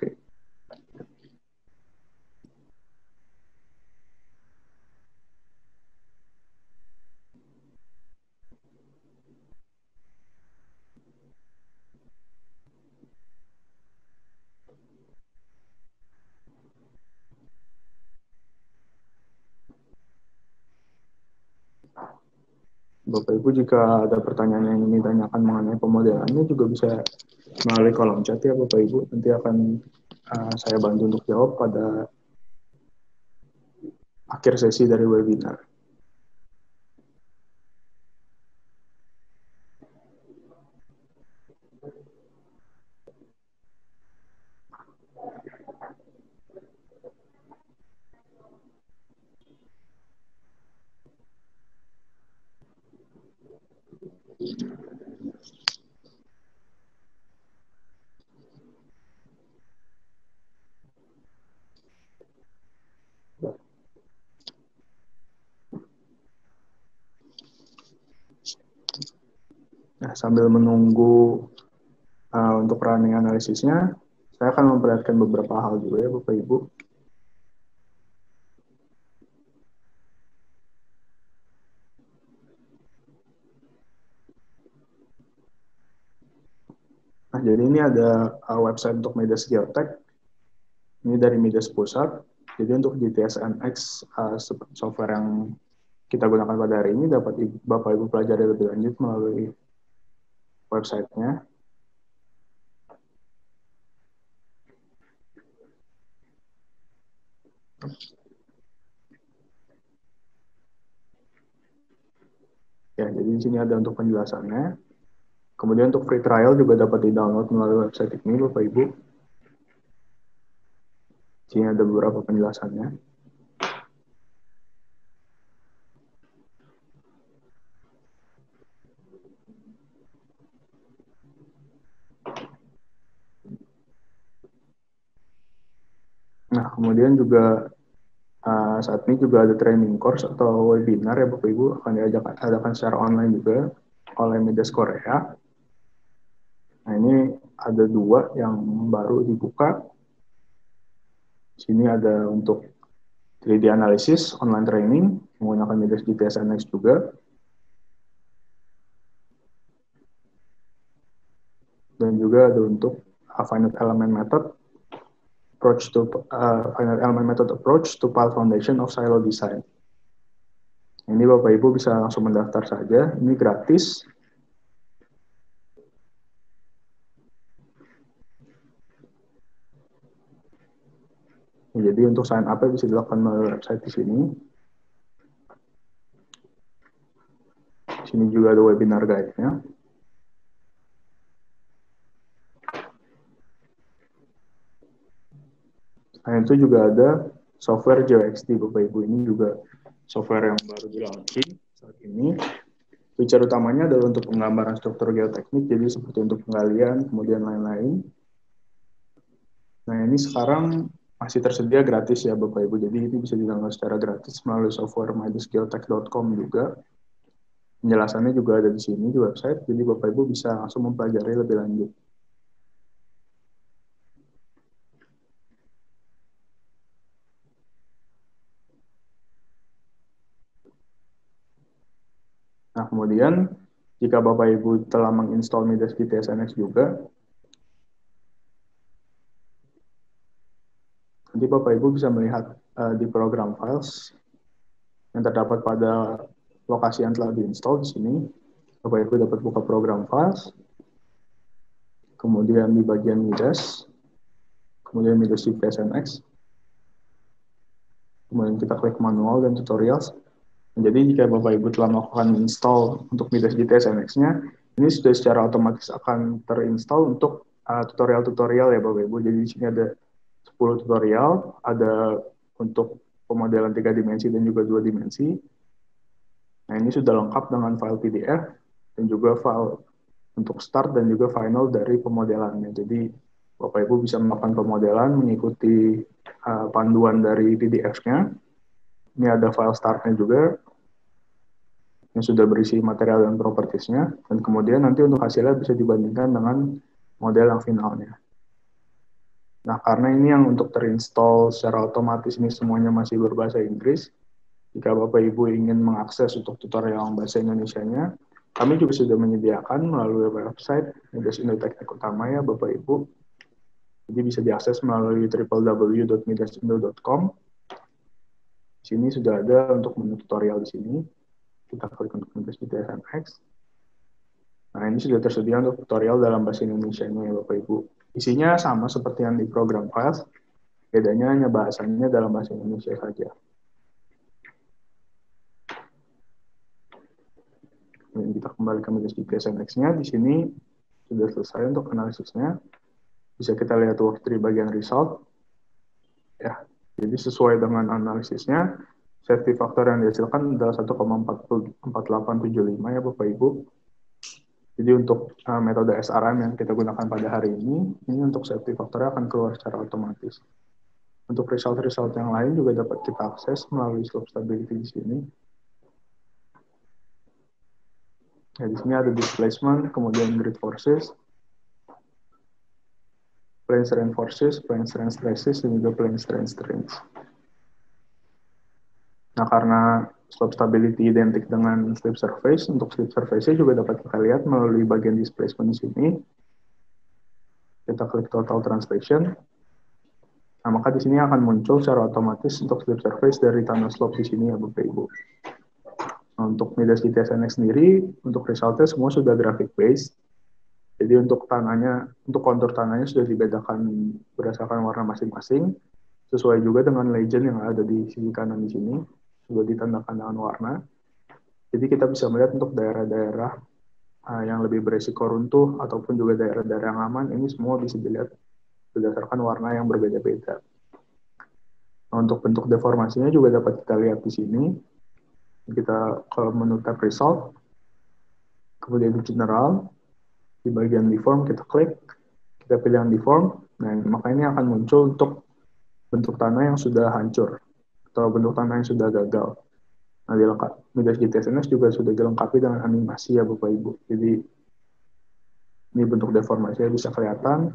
Bapak Ibu jika ada pertanyaan yang ingin ditanyakan mengenai pemodelannya juga bisa melalui kolom chat ya Bapak Ibu. Nanti akan saya bantu untuk jawab pada akhir sesi dari webinar. Nah, sambil menunggu untuk running analisisnya, saya akan memperlihatkan beberapa hal juga ya Bapak Ibu. Nah, jadi ini ada website untuk Midas Geotech. Ini dari Midas Pusat. Jadi untuk GTS-NX software yang kita gunakan pada hari ini dapat Bapak Ibu pelajari lebih lanjut melalui websitenya. Ya, jadi di sini ada untuk penjelasannya. Kemudian untuk free trial juga dapat di-download melalui website ini, Bapak Ibu. Di sini ada beberapa penjelasannya. Nah, kemudian juga saat ini juga ada training course atau webinar ya Bapak Ibu akan diadakan secara online juga oleh Midas Korea. Nah, ini ada 2 yang baru dibuka. Di sini ada untuk 3D analysis online training menggunakan Midas GTS-NX juga. Dan juga ada untuk finite element method approach to file foundation of silo design. Ini Bapak Ibu bisa langsung mendaftar saja. Ini gratis. Jadi untuk sign up bisa dilakukan melalui website di sini. Di sini juga ada webinar guide-nya. Nah, itu juga ada software GeoXT, Bapak Ibu. Ini juga software yang baru di-launching saat ini. Feature utamanya adalah untuk penggambaran struktur geoteknik, jadi seperti untuk penggalian, kemudian lain-lain. Nah, ini sekarang masih tersedia gratis ya Bapak Ibu, jadi ini bisa di-download secara gratis melalui software midasgeotech.com juga. Penjelasannya juga ada di sini di website, jadi Bapak Ibu bisa langsung mempelajari lebih lanjut. Nah, kemudian jika Bapak Ibu telah menginstall Midas GTS-NX juga, nanti Bapak Ibu bisa melihat di program files yang terdapat pada lokasi yang telah diinstal di sini. Bapak Ibu dapat buka program files, kemudian di bagian Midas, kemudian Midas GTS-NX, kemudian kita klik manual dan tutorials. Jadi jika Bapak Ibu telah melakukan install untuk Midas GTS-NX-nya, ini sudah secara otomatis akan terinstall untuk tutorial-tutorial ya Bapak Ibu. Jadi di sini ada 10 tutorial, ada untuk pemodelan 3 dimensi dan juga 2 dimensi. Nah, ini sudah lengkap dengan file PDF dan juga file untuk start dan juga final dari pemodelannya. Jadi Bapak Ibu bisa melakukan pemodelan mengikuti panduan dari PDF-nya. Ini ada file startnya juga yang sudah berisi material dan propertiesnya, dan kemudian nanti untuk hasilnya bisa dibandingkan dengan model yang finalnya. Nah, karena ini yang untuk terinstall secara otomatis ini semuanya masih berbahasa Inggris, jika Bapak Ibu ingin mengakses untuk tutorial bahasa Indonesianya, kami juga sudah menyediakan melalui website Midas Indo Teknik Utama ya Bapak Ibu. Jadi bisa diakses melalui www.midasindo.com. Di sini sudah ada untuk menu tutorial di sini. Kita klik untuk Midas GTSMX. Nah, ini sudah tersedia untuk tutorial dalam bahasa Indonesianya ya Bapak Ibu. Isinya sama seperti yang di program Files, bedanya hanya bahasanya dalam bahasa Indonesia saja. Dan kita kembali ke Midas GTSMX-nya. Di sini sudah selesai untuk analisisnya. Bisa kita lihat worktree bagian result. Ya, jadi sesuai dengan analisisnya, safety factor yang dihasilkan adalah 1,4875 ya Bapak Ibu. Jadi untuk metode SRM yang kita gunakan pada hari ini untuk safety factor akan keluar secara otomatis. Untuk result-result yang lain juga dapat kita akses melalui slope stability di sini. Ya, di sini ada displacement, kemudian grid forces, plane strain forces, plane strain stresses, dan juga plane strain strains. Nah, karena slope stability identik dengan slip surface, untuk slip surface-nya juga dapat kita lihat melalui bagian displacement di sini. Kita klik total translation. Nah, maka di sini akan muncul secara otomatis untuk slip surface dari tanah slope di sini ya Bapak Ibu. Nah, untuk Midas GTSMX sendiri, untuk resultnya semua sudah graphic based. Jadi untuk tanahnya, untuk kontur tanahnya sudah dibedakan berdasarkan warna masing-masing, sesuai juga dengan legend yang ada di sisi kanan di sini, sudah ditandakan dengan warna. Jadi kita bisa melihat untuk daerah-daerah yang lebih beresiko runtuh ataupun juga daerah-daerah yang aman, ini semua bisa dilihat berdasarkan warna yang berbeda-beda. Nah, untuk bentuk deformasinya juga dapat kita lihat di sini. Kita kalau menu tab result, kemudian di general, di bagian deform kita klik, kita pilih yang deform, nah maka ini akan muncul untuk bentuk tanah yang sudah hancur atau bentuk tanah yang sudah gagal. Nah, Midas GTSMX juga sudah dilengkapi dengan animasi ya Bapak Ibu. Jadi ini bentuk deformasinya bisa kelihatan.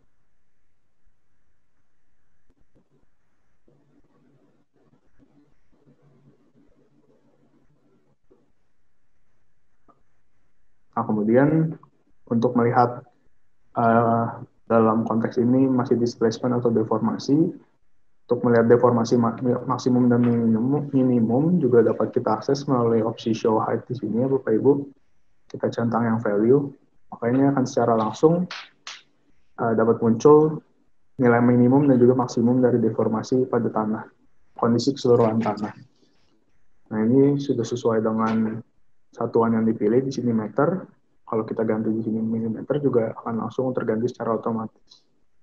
Nah, kemudian untuk melihat dalam konteks ini masih displacement atau deformasi, untuk melihat deformasi maksimum dan minimum juga dapat kita akses melalui opsi show height di sini ya Bapak Ibu. Kita centang yang value, maka ini akan secara langsung dapat muncul nilai minimum dan juga maksimum dari deformasi pada tanah, kondisi keseluruhan tanah. Nah, ini sudah sesuai dengan satuan yang dipilih di sini meter. Kalau kita ganti di sini milimeter juga akan langsung terganti secara otomatis.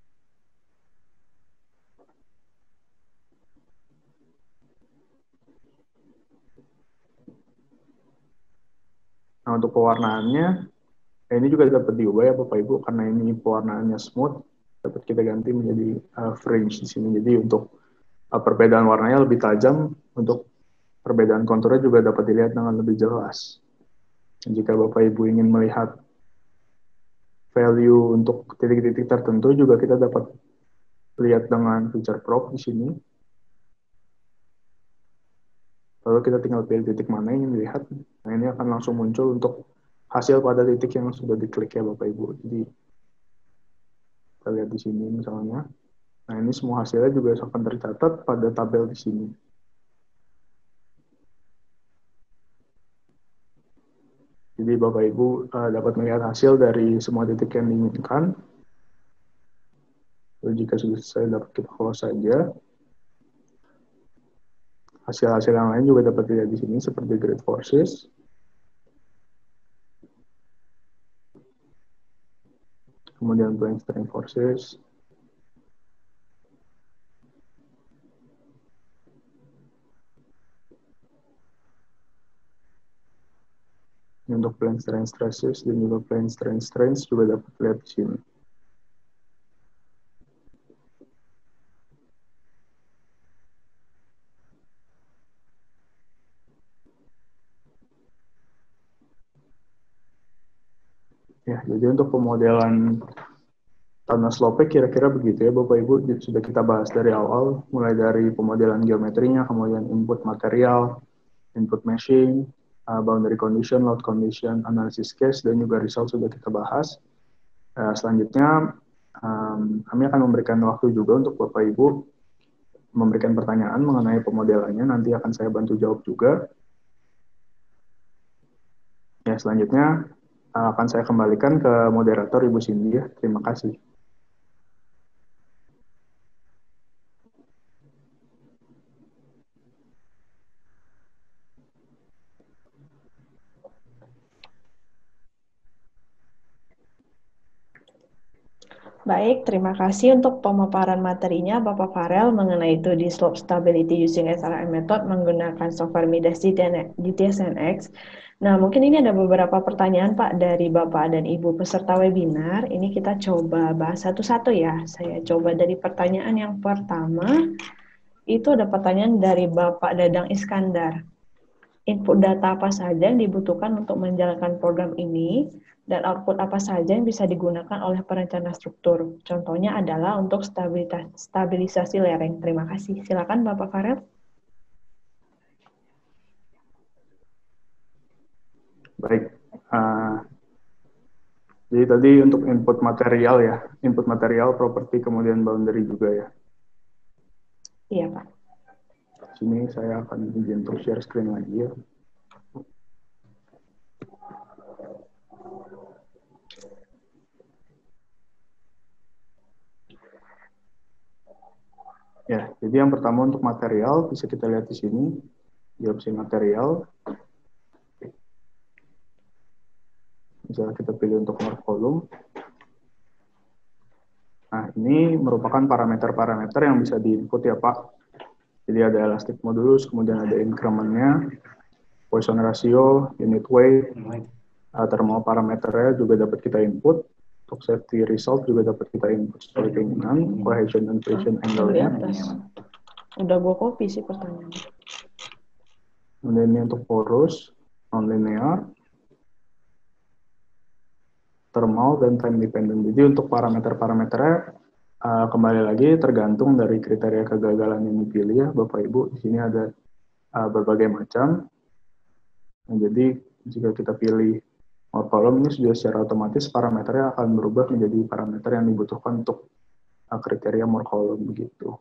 Nah, untuk pewarnaannya, ini juga dapat diubah ya Bapak Ibu, karena ini pewarnaannya smooth, dapat kita ganti menjadi fringe di sini. Jadi untuk perbedaan warnanya lebih tajam, untuk perbedaan konturnya juga dapat dilihat dengan lebih jelas. Jika Bapak Ibu ingin melihat value untuk titik-titik tertentu, juga kita dapat lihat dengan feature prop di sini. Lalu kita tinggal pilih titik mana yang ingin dilihat. Nah, ini akan langsung muncul untuk hasil pada titik yang sudah diklik ya Bapak Ibu. Jadi kita lihat di sini misalnya. Nah, ini semua hasilnya juga akan tercatat pada tabel di sini. Jadi Bapak Ibu dapat melihat hasil dari semua titik yang diinginkan. Lalu jika sudah selesai dapat kita close saja. Hasil-hasil yang lain juga dapat dilihat di sini seperti grid forces. Kemudian plane strain forces. Untuk plane strain stresses dan juga plane strain strains juga dapat dilihat di sini. Ya, jadi untuk pemodelan tanah slope kira-kira begitu ya Bapak Ibu. Jadi sudah kita bahas dari awal, mulai dari pemodelan geometrinya, kemudian input material, input meshing, boundary condition, load condition, analysis case, dan juga result sudah kita bahas. Selanjutnya, kami akan memberikan waktu juga untuk Bapak Ibu memberikan pertanyaan mengenai pemodelannya, nanti akan saya bantu jawab juga. Ya, selanjutnya akan saya kembalikan ke moderator Ibu Cindy ya. Terima kasih. Baik, terima kasih untuk pemaparan materinya Bapak Farel mengenai 2D slope stability using SRM method menggunakan software Midas GTSNX. Nah, mungkin ini ada beberapa pertanyaan Pak dari Bapak dan Ibu peserta webinar. Ini kita coba bahas satu-satu ya. Saya coba dari pertanyaan yang pertama. Itu ada pertanyaan dari Bapak Dadang Iskandar. Input data apa saja yang dibutuhkan untuk menjalankan program ini, dan output apa saja yang bisa digunakan oleh perencana struktur. Contohnya adalah untuk stabilisasi lereng. Terima kasih. Silakan Bapak Farel. Baik. Jadi tadi untuk input material ya, input material, properti, kemudian boundary juga ya. Iya Pak. Sini saya akan izin untuk share screen lagi ya. Ya, jadi yang pertama untuk material, bisa kita lihat di sini, di opsi material. Misalnya kita pilih untuk morph column. Nah, ini merupakan parameter-parameter yang bisa diinput ya Pak. Jadi ada elastic modulus, kemudian ada increment-nya, Poisson ratio, unit weight, thermal parameternya juga dapat kita input. Untuk safety result juga dapat kita input sesuai keinginan, cohesion dan friction angle-nya. Udah gue copy sih pertanyaannya. Kemudian ini untuk porous, non-linear, thermal, dan time dependent. Jadi untuk parameter-parameternya kembali lagi tergantung dari kriteria kegagalan yang dipilih ya Bapak Ibu. Di sini ada berbagai macam. Nah, jadi jika kita pilih morph column ini sudah secara otomatis parameternya akan berubah menjadi parameter yang dibutuhkan untuk kriteria morph column begitu.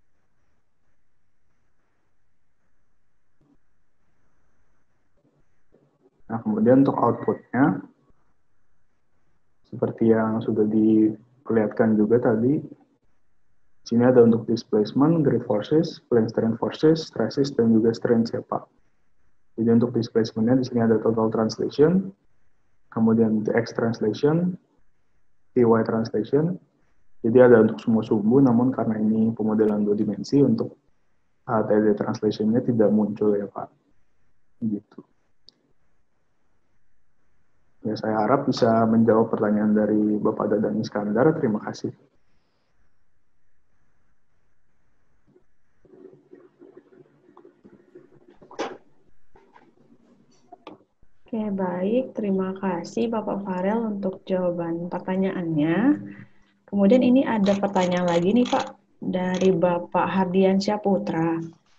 Nah, kemudian untuk outputnya, seperti yang sudah diperlihatkan juga tadi, sini ada untuk displacement, grid forces, plane strain forces, stresses, dan juga strain ya Pak. Jadi untuk displacement-nya di sini ada total translation, kemudian the X translation, TY translation. Jadi ada untuk semua sumbu, namun karena ini pemodelan 2 dimensi, untuk TD translation-nya tidak muncul ya Pak. Gitu. Ya, saya harap bisa menjawab pertanyaan dari Bapak Dadang Iskandar. Terima kasih. Oke, baik. Terima kasih Bapak Farel untuk jawaban pertanyaannya. Kemudian ini ada pertanyaan lagi nih Pak, dari Bapak Hardiansyah Putra.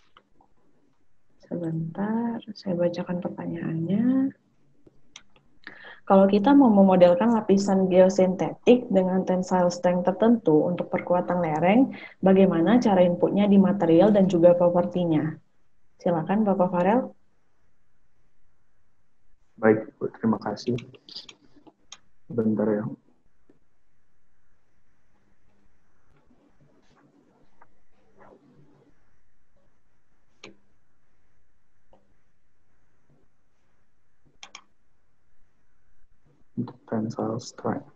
Sebentar, saya bacakan pertanyaannya. Kalau kita mau memodelkan lapisan geosintetik dengan tensile strength tertentu untuk perkuatan lereng, bagaimana cara inputnya di material dan juga propertinya? Silakan Bapak Farel. Baik, Bu, terima kasih. Bentar ya. Untuk tensile strength.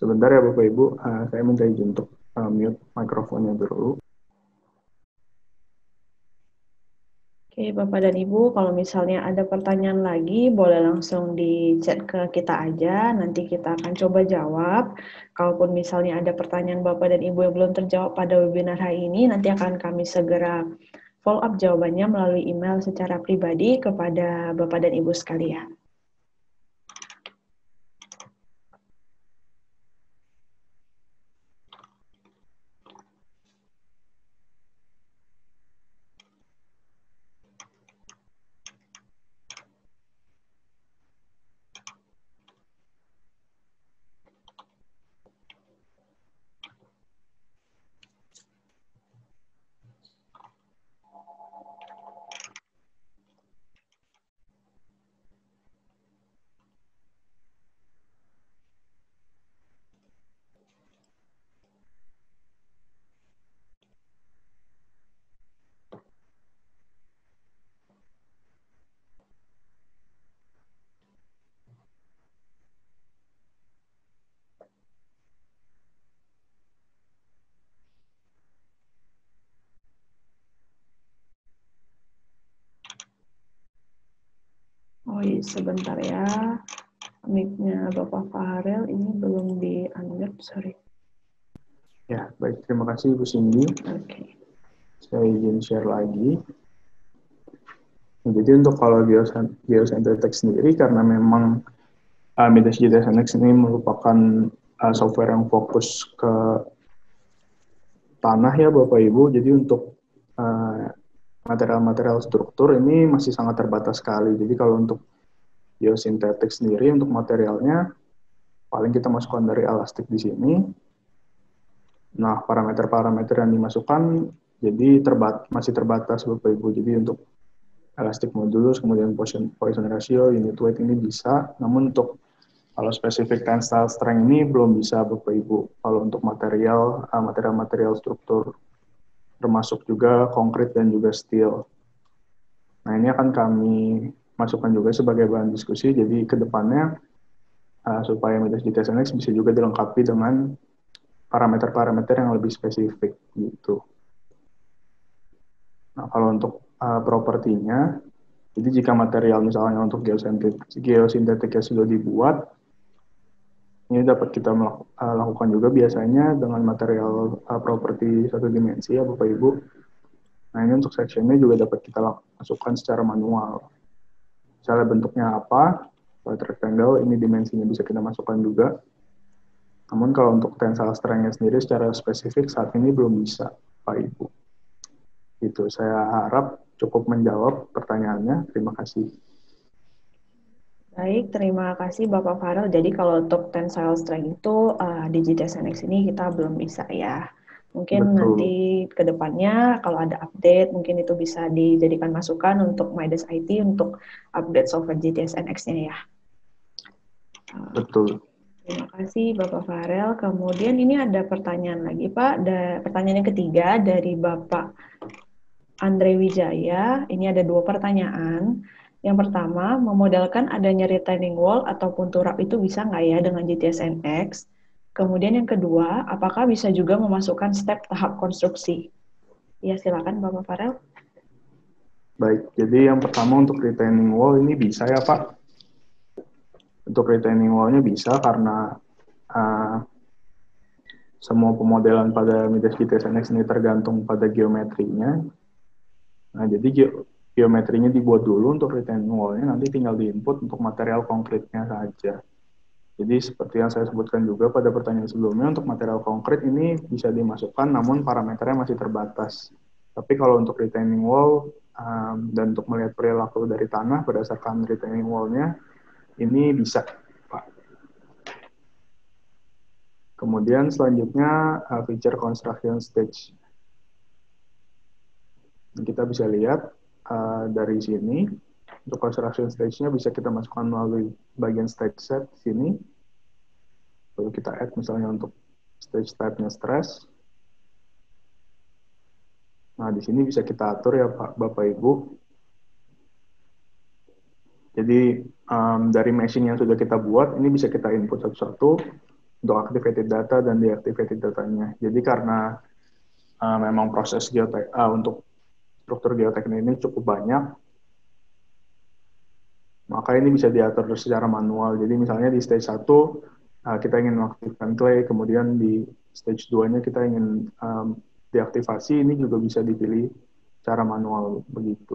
Sebentar ya Bapak Ibu, saya minta izin untuk mute mikrofonnya dulu. Oke, Bapak dan Ibu, kalau misalnya ada pertanyaan lagi, boleh langsung di chat ke kita aja, nanti kita akan coba jawab. Kalaupun misalnya ada pertanyaan Bapak dan Ibu yang belum terjawab pada webinar hari ini, nanti akan kami segera follow up jawabannya melalui email secara pribadi kepada Bapak dan Ibu sekalian. Oh iya, sebentar ya. Mic-nya Bapak Farel ini belum di-unmute, sorry. Ya, baik. Terima kasih Bu Cindy. Oke. Saya izin share lagi. Jadi untuk kalau Geocenter Tech sendiri, karena memang Midas GTSNX ini merupakan software yang fokus ke tanah ya Bapak Ibu, jadi untuk material-material struktur ini masih sangat terbatas sekali. Jadi kalau untuk geosintetik sendiri, untuk materialnya, paling kita masukkan dari elastik di sini. Nah, parameter-parameter yang dimasukkan jadi masih terbatas Bapak Ibu. Jadi untuk elastic modulus, kemudian Poisson ratio, unit weight ini bisa, namun untuk kalau spesifik tensile strength ini belum bisa Bapak Ibu. Kalau untuk material struktur, termasuk juga konkrit dan juga steel. Nah, ini akan kami masukkan juga sebagai bahan diskusi, jadi ke depannya supaya Midas GTSNX bisa juga dilengkapi dengan parameter-parameter yang lebih spesifik gitu. Nah, kalau untuk propertinya, jadi jika material misalnya untuk geosintetiknya sudah dibuat, ini dapat kita lakukan juga biasanya dengan material properti satu dimensi ya Bapak Ibu. Nah ini untuk sectionnya juga dapat kita masukkan secara manual. Misalnya bentuknya apa, rectangle, ini dimensinya bisa kita masukkan juga. Namun kalau untuk tensile strength-nya sendiri secara spesifik saat ini belum bisa Pak Ibu. Itu saya harap cukup menjawab pertanyaannya. Terima kasih. Baik, terima kasih Bapak Farel. Jadi kalau untuk tensile strength itu di GTSNX ini kita belum bisa ya. Mungkin Betul. nanti ke depannya kalau ada update mungkin itu bisa dijadikan masukan untuk Midas IT untuk update software GTSNX-nya ya. Betul. Terima kasih Bapak Farel. Kemudian ini ada pertanyaan lagi Pak. Pertanyaan yang ketiga dari Bapak Andre Wijaya. Ini ada 2 pertanyaan. Yang pertama, memodalkan adanya retaining wall ataupun turap itu bisa nggak ya dengan GTSNX? Kemudian yang kedua, apakah bisa juga memasukkan step tahap konstruksi? Ya, silakan Bapak Farel. Baik, jadi yang pertama untuk retaining wall ini bisa ya Pak. Untuk retaining wall-nya bisa karena semua pemodelan pada Midas GTSNX ini tergantung pada geometrinya. Nah, jadi geometrinya dibuat dulu untuk retaining wall-nya, nanti tinggal diinput untuk material konkretnya saja. Jadi seperti yang saya sebutkan juga pada pertanyaan sebelumnya, untuk material konkret ini bisa dimasukkan, namun parameternya masih terbatas. Tapi kalau untuk retaining wall dan untuk melihat perilaku dari tanah berdasarkan retaining wall-nya, ini bisa, Pak. Kemudian selanjutnya feature construction stage. Kita bisa lihat dari sini, untuk construction stage-nya bisa kita masukkan melalui bagian stage set sini. Lalu kita add misalnya untuk stage type-nya stress. Nah, di sini bisa kita atur ya Pak, Bapak Ibu. Jadi dari meshing yang sudah kita buat, ini bisa kita input satu-satu. untuk activated data dan deactivated datanya. Jadi karena memang proses untuk struktur geoteknik ini cukup banyak, maka ini bisa diatur secara manual. Jadi misalnya di stage 1 kita ingin mengaktifkan clay, kemudian di stage 2-nya kita ingin deaktivasi, ini juga bisa dipilih secara manual begitu.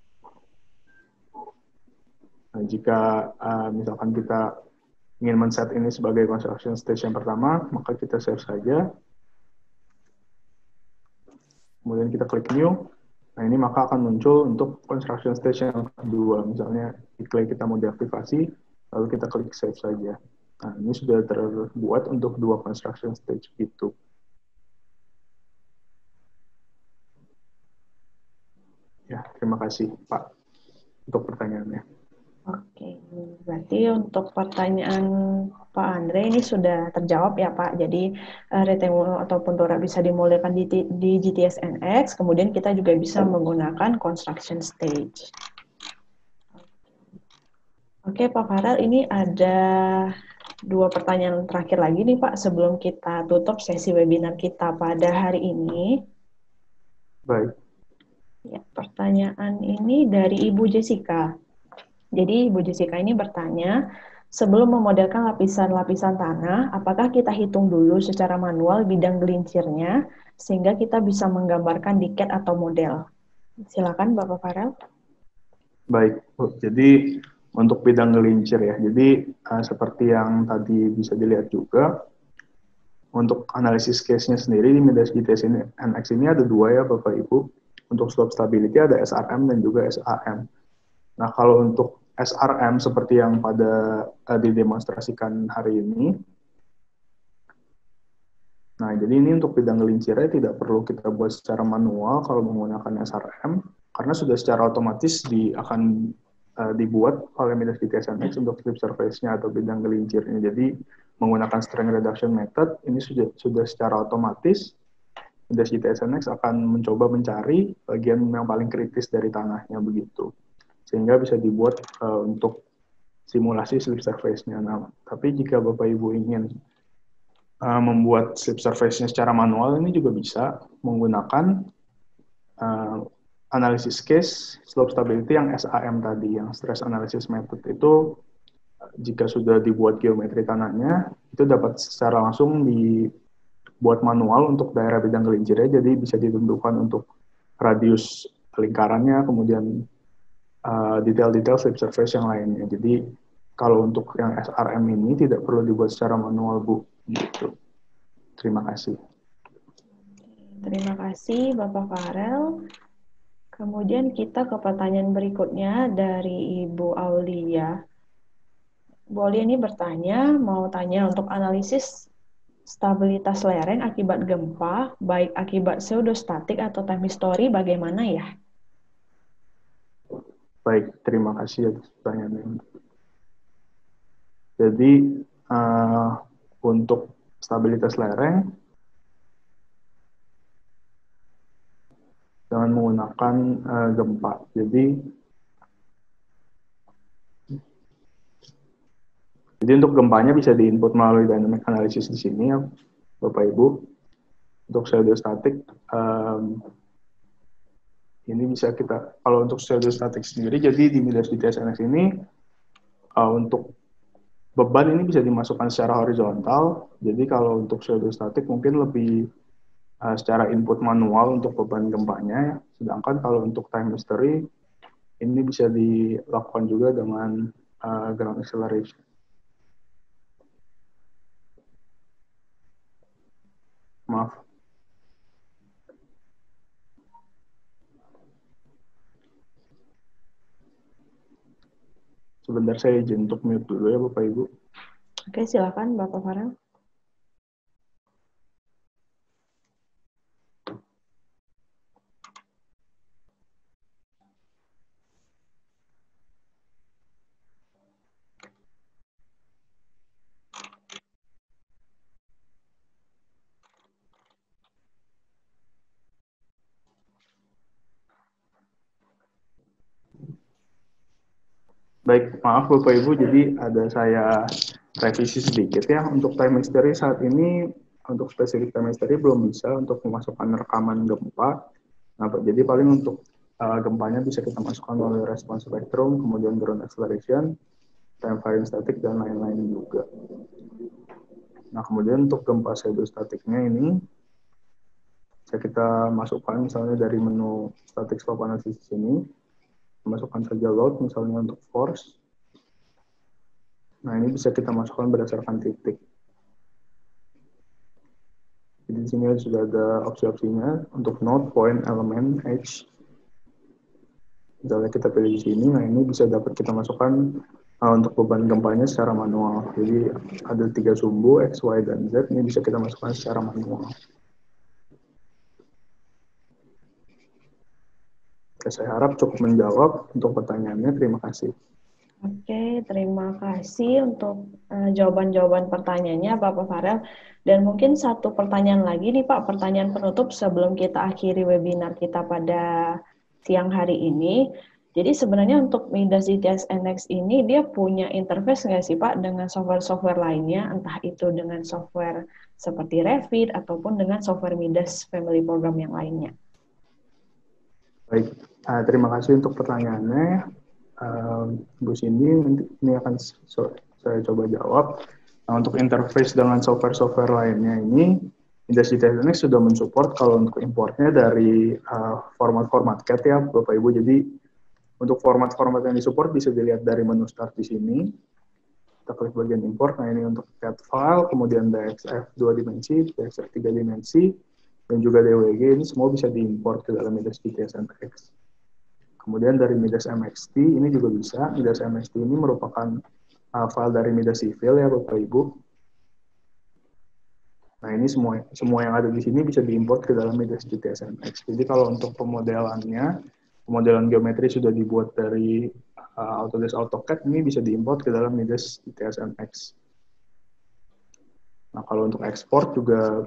Nah, jika misalkan kita ingin men-set ini sebagai construction stage yang pertama, maka kita save saja. Kemudian kita klik new. Nah, ini maka akan muncul untuk construction stage yang kedua. Misalnya di clay kita mau deaktivasi, lalu kita klik save saja. Nah, ini sudah terbuat untuk 2 construction stage gitu. Ya, terima kasih Pak untuk pertanyaannya. Oke, berarti untuk pertanyaan Pak Andre ini sudah terjawab ya Pak. Jadi rectangle ataupun torak bisa dimulaikan di GTS NX, kemudian kita juga bisa menggunakan construction stage. Oke Pak Farel, ini ada 2 pertanyaan terakhir lagi nih Pak sebelum kita tutup sesi webinar kita pada hari ini. Baik. Ya, pertanyaan ini dari Ibu Jessica. Jadi Ibu Jessica ini bertanya, sebelum memodelkan lapisan-lapisan tanah, apakah kita hitung dulu secara manual bidang gelincirnya, sehingga kita bisa menggambarkan di CAD atau model? Silakan Bapak Farel. Baik, Bu. Jadi untuk bidang gelincir ya, jadi seperti yang tadi bisa dilihat juga, untuk analisis case-nya sendiri di Midas GTS ini, NX ini ada 2 ya Bapak Ibu. Untuk slope stability ada SRM dan juga SAM. Nah, kalau untuk SRM seperti yang pada didemonstrasikan hari ini, nah jadi ini untuk bidang gelincirnya tidak perlu kita buat secara manual kalau menggunakan SRM, karena sudah secara otomatis akan dibuat oleh Midas GTS NX untuk slip surface-nya atau bidang gelincirnya. Jadi menggunakan strength reduction method, ini sudah secara otomatis Midas GTS NX akan mencoba mencari bagian yang paling kritis dari tanahnya begitu. Sehingga bisa dibuat untuk simulasi slip surface-nya. Nah, tapi jika Bapak Ibu ingin membuat slip surface-nya secara manual, ini juga bisa menggunakan analisis case slope stability yang SAM tadi, yang stress analysis method itu. Jika sudah dibuat geometri tanahnya, itu dapat secara langsung dibuat manual untuk daerah bidang gelincirnya, jadi bisa ditentukan untuk radius lingkarannya, kemudian detail-detail slip surface yang lainnya. Jadi kalau untuk yang SRM ini tidak perlu dibuat secara manual, Bu. Gitu. Terima kasih. Terima kasih Bapak Farel. Kemudian kita ke pertanyaan berikutnya dari Ibu Aulia. Bu Aulia ini bertanya, mau tanya untuk analisis stabilitas lereng akibat gempa, baik akibat pseudostatik atau time history, bagaimana ya? Baik, terima kasih atas pertanyaannya. Jadi untuk stabilitas lereng dengan menggunakan gempa. Jadi untuk gempanya bisa diinput melalui dynamic analysis di sini ya, Bapak Ibu. Untuk pseudostatik, ini bisa kita, kalau untuk pseudostatik sendiri, jadi di Midas GTS NX ini untuk beban ini bisa dimasukkan secara horizontal. Jadi kalau untuk pseudostatik mungkin lebih secara input manual untuk beban gempanya. Sedangkan kalau untuk time history ini bisa dilakukan juga dengan ground acceleration. Maaf. Sebentar saya izin untuk mute dulu ya Bapak Ibu. Oke, silakan Bapak Farel. Baik, maaf Bapak Ibu, jadi ada saya revisi sedikit ya, untuk time history saat ini, untuk spesifik time history belum bisa untuk memasukkan rekaman gempa. Nah, jadi paling untuk gempanya bisa kita masukkan melalui response spectrum, kemudian ground acceleration, time varying static, dan lain-lain juga. Nah, kemudian untuk gempa pseudostatiknya ini, bisa kita masukkan misalnya dari menu static slope analysis di sini, masukkan saja load misalnya untuk force. Nah, ini bisa kita masukkan berdasarkan titik. Jadi di sini sudah ada opsi-opsinya untuk node, point, element, edge. Misalnya kita pilih di sini, nah ini bisa dapat kita masukkan untuk beban gempanya secara manual. Jadi ada 3 sumbu, X, Y, dan Z, ini bisa kita masukkan secara manual. Oke, saya harap cukup menjawab untuk pertanyaannya. Terima kasih. Oke, terima kasih untuk jawaban-jawaban pertanyaannya Bapak Farel. Dan mungkin satu pertanyaan lagi nih Pak, pertanyaan penutup sebelum kita akhiri webinar kita pada siang hari ini. Jadi sebenarnya untuk Midas GTS NX ini dia punya interface nggak sih Pak dengan software-software lainnya, entah itu dengan software seperti Revit ataupun dengan software Midas Family Program yang lainnya? Baik, terima kasih untuk pertanyaannya. Bu Cindy, nanti ini akan saya coba jawab. Nah, untuk interface dengan software-software lainnya ini, Midas GTS sudah mensupport kalau untuk importnya dari format-format CAD ya, Bapak Ibu. Jadi untuk format-format yang disupport bisa dilihat dari menu start di sini. Kita klik bagian import. Nah, ini untuk CAD file, kemudian DXF 2 dimensi, DXF 3 dimensi, dan juga DWG. Ini semua bisa diimport ke dalam Midas GTS NX. Kemudian dari Midas MXT ini juga bisa. Midas MXT ini merupakan file dari Midas Civil ya Bapak Ibu. Nah, ini semua yang ada di sini bisa diimport ke dalam Midas GTS MX. Jadi kalau untuk pemodelan geometri sudah dibuat dari Autodesk AutoCAD, ini bisa diimport ke dalam Midas GTS MX. Nah, kalau untuk ekspor juga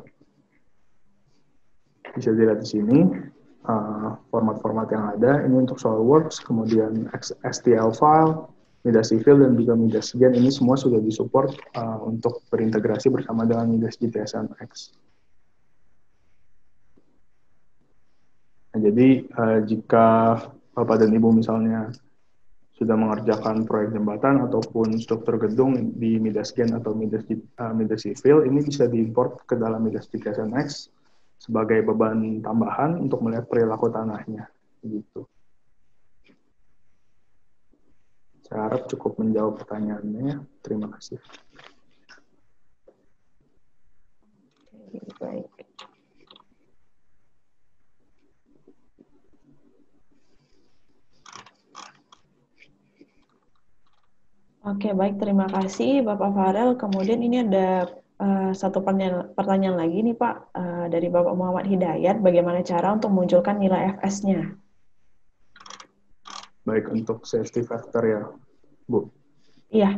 bisa dilihat di sini. Format-format yang ada, ini untuk SolidWorks, kemudian STL file, Midas Civil, dan juga Midas Gen, ini semua sudah disupport untuk berintegrasi bersama dengan Midas GTS NX. Nah, jadi jika Bapak dan Ibu misalnya sudah mengerjakan proyek jembatan ataupun struktur gedung di Midas Gen atau Midas Civil, ini bisa diimport ke dalam Midas GTS NX sebagai beban tambahan untuk melihat perilaku tanahnya. Gitu. Saya harap cukup menjawab pertanyaannya. Terima kasih. Baik. Oke, baik. Terima kasih Bapak Farel. Kemudian ini ada satu pertanyaan lagi nih Pak, dari Bapak Muhammad Hidayat. Bagaimana cara untuk memunculkan nilai FS-nya? Baik, untuk safety factor ya, Bu. Iya.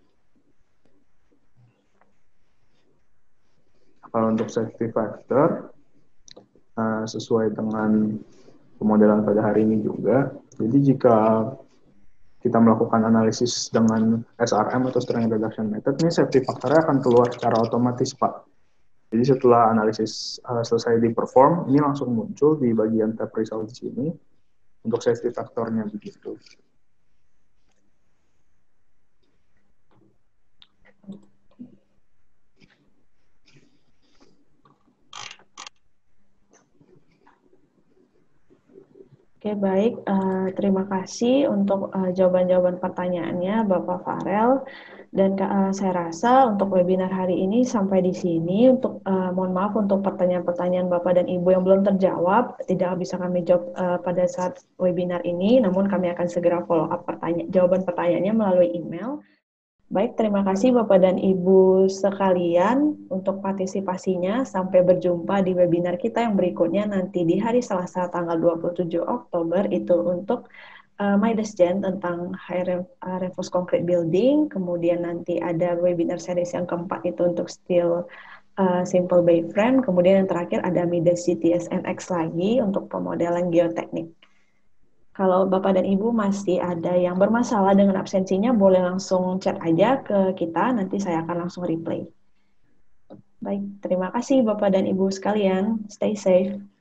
Kalau untuk safety factor, sesuai dengan pemodelan pada hari ini juga, jadi jika kita melakukan analisis dengan SRM atau Strength Reduction Method, ini safety factor-nya akan keluar secara otomatis, Pak. Jadi setelah analisis selesai di-perform, ini langsung muncul di bagian tab result di sini untuk safety factor-nya begitu. Oke, baik. Terima kasih untuk jawaban-jawaban pertanyaannya, Bapak Farel. Dan saya rasa untuk webinar hari ini sampai di sini. Mohon maaf untuk pertanyaan-pertanyaan Bapak dan Ibu yang belum terjawab, tidak bisa kami jawab pada saat webinar ini, namun kami akan segera follow up jawaban pertanyaannya melalui email. Baik, terima kasih Bapak dan Ibu sekalian untuk partisipasinya. Sampai berjumpa di webinar kita yang berikutnya nanti di hari Selasa tanggal 27 Oktober itu untuk Midas Gen tentang high reinforced concrete building. Kemudian nanti ada webinar series yang keempat itu untuk steel simple bay frame. Kemudian yang terakhir ada Midas GTS NX lagi untuk pemodelan geoteknik. Kalau Bapak dan Ibu masih ada yang bermasalah dengan absensinya, boleh langsung chat aja ke kita, nanti saya akan langsung replay. Baik, terima kasih Bapak dan Ibu sekalian. Stay safe.